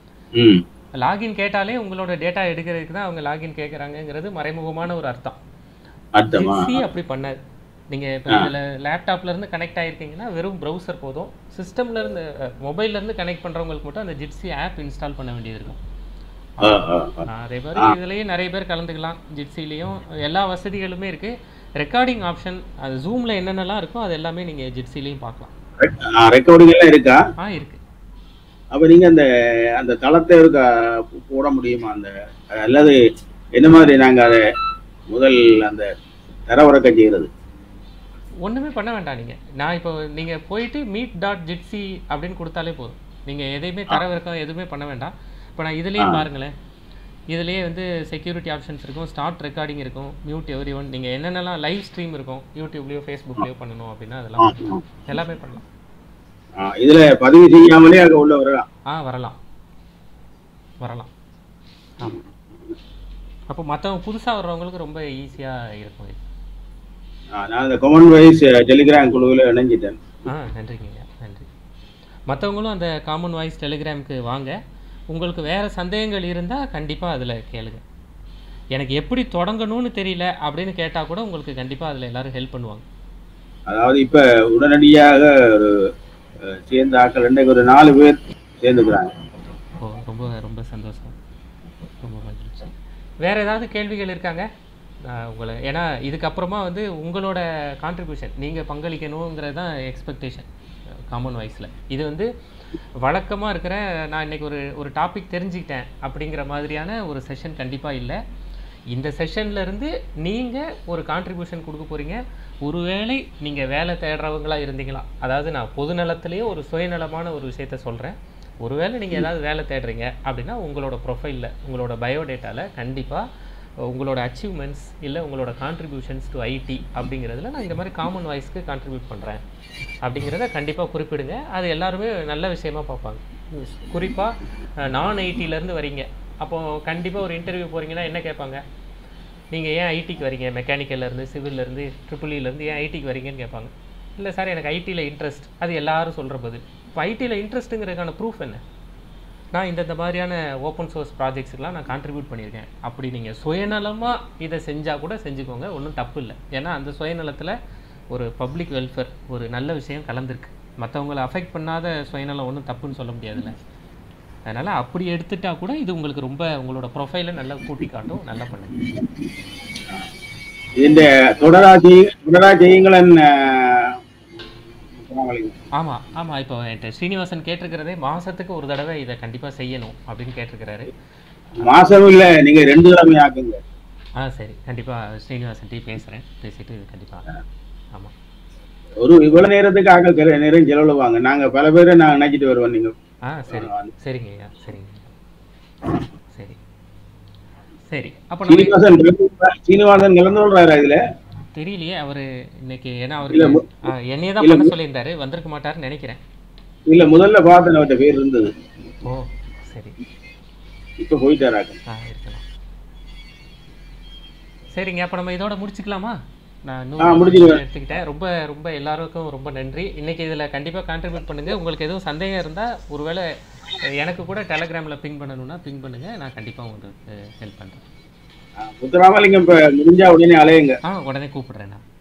லாகின் கேட்டாலே உங்களோட டேட்டா எடுக்கிறதுக்கு தான் அவங்க லாகின் கேட்குறாங்கங்கிறது மறைமுகமான ஒரு அர்த்தம். ஜிட்சி அப்படி பண்ணாது. நீங்கள் இப்போ இதில் லேப்டாப்லேருந்து கனெக்ட் ஆகிருக்கீங்கன்னா வெறும் ப்ரௌசர் போதும். சிஸ்டம்லேருந்து மொபைல்லேருந்து கனெக்ட் பண்ணுறவங்களுக்கு மட்டும் அந்த ஜிட்சி ஆப் இன்ஸ்டால் பண்ண வேண்டியது இருக்கும். அதே மாதிரி இதுலேயும் நிறைய பேர் கலந்துக்கலாம். ஜிட்சிலையும் எல்லா வசதிகளுமே இருக்குது. ரெக்கார்டிங் ஆப்ஷன், அது ஜூமில் என்னென்னலாம் இருக்கோ அது எல்லாமே நீங்கள் ஜிட்சிலையும் பார்க்கலாம். ரெக்கார்டிங் எல்லாம் இருக்கா? ஆ இருக்கு. அப்போ நீங்கள் அந்த அந்த தளத்தை இருக்க போட முடியுமா? அந்த அல்லது என்ன மாதிரி நாங்கள் அதை முதல் அந்த தரவிறக்கம் செய்கிறது? ஒன்றுமே பண்ண வேண்டாம். நீங்கள் நான் இப்போ நீங்கள் போயிட்டு மீட் டாட் ஜிட்சி அப்படின்னு கொடுத்தாலே போதும். நீங்கள் எதையுமே தரவிறக்கம் எதுவுமே பண்ண வேண்டாம். இப்போ நான் இதுலேயே பாருங்களேன், இதுலேயே வந்து செக்யூரிட்டி ஆப்ஷன்ஸ் இருக்கும், ஸ்டார்ட் ரெக்கார்டிங் இருக்கும், மியூட் எவ்ரி ஒன். நீங்கள் என்னென்னலாம் லைவ் ஸ்ட்ரீம் இருக்கும், யூடியூப்லேயோ ஃபேஸ்புக்லேயோ பண்ணணும் அப்படின்னா அதெல்லாம் எல்லாமே பண்ணலாம். இதுல பதிவு செய்யாமலே அங்க உள்ள வரலாம். ஆ வரலாம் வரலாம் ஆமாம். அப்போ மற்றவங்க புதுசாக வர்றவங்களுக்கு ரொம்ப ஈஸியாக இருக்கும் இது. நான் அந்த காமன் வாய்ஸ் டெலிகிராம் குழுவில் இணைஞ்சிட்டேன். ஆ நன்றிங்க, நன்றி. மற்றவங்களும் அந்த காமன் வாய்ஸ் டெலிகிராமுக்கு வாங்க. உங்களுக்கு வேறு சந்தேகங்கள் இருந்தால் கண்டிப்பாக அதில் கேளுங்க. எனக்கு எப்படி தொடங்கணும்னு தெரியல அப்படின்னு கேட்டால் கூட உங்களுக்கு கண்டிப்பாக அதில் எல்லோரும் ஹெல்ப் பண்ணுவாங்க. அதாவது இப்போ உடனடியாக ஒரு சேர்ந்த ஆக்கள் இன்றைக்கு ஒரு நாலு பேர் சேர்ந்துக்கிறாங்க. ஓ ரொம்ப ரொம்ப சந்தோஷம், ரொம்ப மகிழ்ச்சி. வேறு ஏதாவது கேள்விகள் இருக்காங்க உங்களை? ஏன்னா இதுக்கப்புறமா வந்து உங்களோட கான்ட்ரிபியூஷன் நீங்கள் பங்களிக்கணுங்கிறது தான் எக்ஸ்பெக்டேஷன் காமன் வாய்ஸில். இது வந்து வழக்கமாக இருக்கிற நான் இன்றைக்கி ஒரு ஒரு டாபிக் தெரிஞ்சுக்கிட்டேன் அப்படிங்கிற மாதிரியான ஒரு செஷன் கண்டிப்பாக இல்லை. இந்த செஷன்லேருந்து நீங்கள் ஒரு கான்ட்ரிபியூஷன் கொடுக்க போகிறீங்க. ஒருவேளை நீங்கள் வேலை தேடுறவங்களாக இருந்தீங்களா, அதாவது நான் பொதுநலத்திலேயே ஒரு சுயநலமான ஒரு விஷயத்த சொல்கிறேன். ஒருவேளை நீங்கள் ஏதாவது வேலை தேடுறீங்க அப்படின்னா உங்களோட ப்ரொஃபைலில் உங்களோட பயோடேட்டாவில் கண்டிப்பாக உங்களோட அச்சீவ்மெண்ட்ஸ் இல்லை உங்களோட கான்ட்ரிபியூஷன்ஸ் டு ஐடி அப்படிங்கிறதுல நான் இந்த மாதிரி காமன் வாய்ஸ்க்கு கான்ட்ரிபியூட் பண்ணுறேன் அப்படிங்கிறத கண்டிப்பாக குறிப்பிடுங்க. அது எல்லாருமே நல்ல விஷயமா பார்ப்பாங்க. குறிப்பாக நான் ஐடியிலேருந்து வரீங்க, அப்போது கண்டிப்பாக ஒரு இன்டர்வியூ போகிறீங்கன்னா என்ன கேட்பாங்க, நீங்கள் ஏன் ஐடிக்கு வரீங்க, மெக்கானிக்கல்லேருந்து சிவில்லேருந்து ட்ரிபிள் இலேருந்து ஏன் ஐடிக்கு வரீங்கன்னு கேட்பாங்க. இல்லை சார் எனக்கு ஐடியில் இன்ட்ரெஸ்ட், அது எல்லாரும் சொல்கிற பதில். இப்போ ஐடியில் இன்ட்ரெஸ்ட்டுங்கிறதுக்கான ப்ரூஃப் என்ன, நான் இந்த மாதிரியான ஓப்பன் சோர்ஸ் ப்ராஜெக்ட்ஸுக்கெலாம் நான் கான்ட்ரிபியூட் பண்ணியிருக்கேன். அப்படி நீங்கள் சுயநலமாக இதை செஞ்சால் கூட செஞ்சுக்கோங்க, ஒன்றும் தப்பு இல்லை. ஏன்னா அந்த சுயநலத்தில் ஒரு பப்ளிக் வெல்ஃபேர், ஒரு நல்ல விஷயம் கலந்துருக்கு. மற்றவங்களை அஃபெக்ட் பண்ணாத சுயநலம் ஒன்றும் தப்புன்னு சொல்ல முடியாதுல்ல. அதனால் அப்படி எடுத்துட்டா கூட இது உங்களுக்கு ரொம்ப உங்களோட ப்ரொஃபைலை நல்லா கூட்டி காட்டும். நல்லா பண்ணுங்க. இந்த தொடராட்சி தொடராட்சியங்களன் ஆமாம் ஆமாம் இப்போ என்கிட்ட ஸ்ரீனிவாசன் கேட்டிருக்கிறதே மாதத்துக்கு ஒரு தடவை இதை கண்டிப்பாக செய்யணும் அப்படின்னு கேட்டிருக்கிறாரு. மாசம் இல்லை, நீங்க ரெண்டு தடவை ஆக்குங்க. ஆ சரி, கண்டிப்பாக ஸ்ரீனிவாசன் டீ பேசுகிறேன், பேசிட்டு கண்டிப்பாக. ஆமாம், ஒரு இவ்வளவு நேரத்துக்கு ஆக்க நேரம் செலவுவாங்க. நாங்க பல பேரை நான் நினைச்சிட்டு வருவோம். நீங்க ஆ சரி சரிங்க ஐயா, சரிங்க சரி சரி. அப்போ சீனிவாசன் சீனிவாசன் கலந்து கொள்றாரு இதுல தெரியலையே அவரு இன்னைக்கு, ஏன்னா அவருக்கு என்னையே தான் பண்ண சொல்லியிருந்தாரு, வந்திருக்க மாட்டாருன்னு நினைக்கிறேன். இல்ல முதல்ல பார்த்தேன், அவர்கிட்ட பேர் இருந்தது. ஓ சரி, இப்ப போயிட்டாராங்க. ஆ இருக்கலாம். சரிங்க, அப்போ நம்ம இதோட முடிச்சுக்கலாமா? நான் இன்னும் எடுத்துக்கிட்டேன். ரொம்ப ரொம்ப எல்லாருக்கும் ரொம்ப நன்றி. இன்னைக்கு இதில் கண்டிப்பாக கான்ட்ரிபியூட் பண்ணுங்க. உங்களுக்கு எதுவும் சந்தேகம் இருந்தால் ஒருவேளை எனக்கு கூட டெலகிராமில் பிங் பண்ணணும்னா பிங் பண்ணுங்க, நான் கண்டிப்பாக உங்களுக்கு ஹெல்ப் பண்ணுறேன். முத்துராமலிங்கம் இப்ப முடிஞ்சா உடனே அலையுங்க. ஆ உடனே கூப்பிடுறேன் நான்.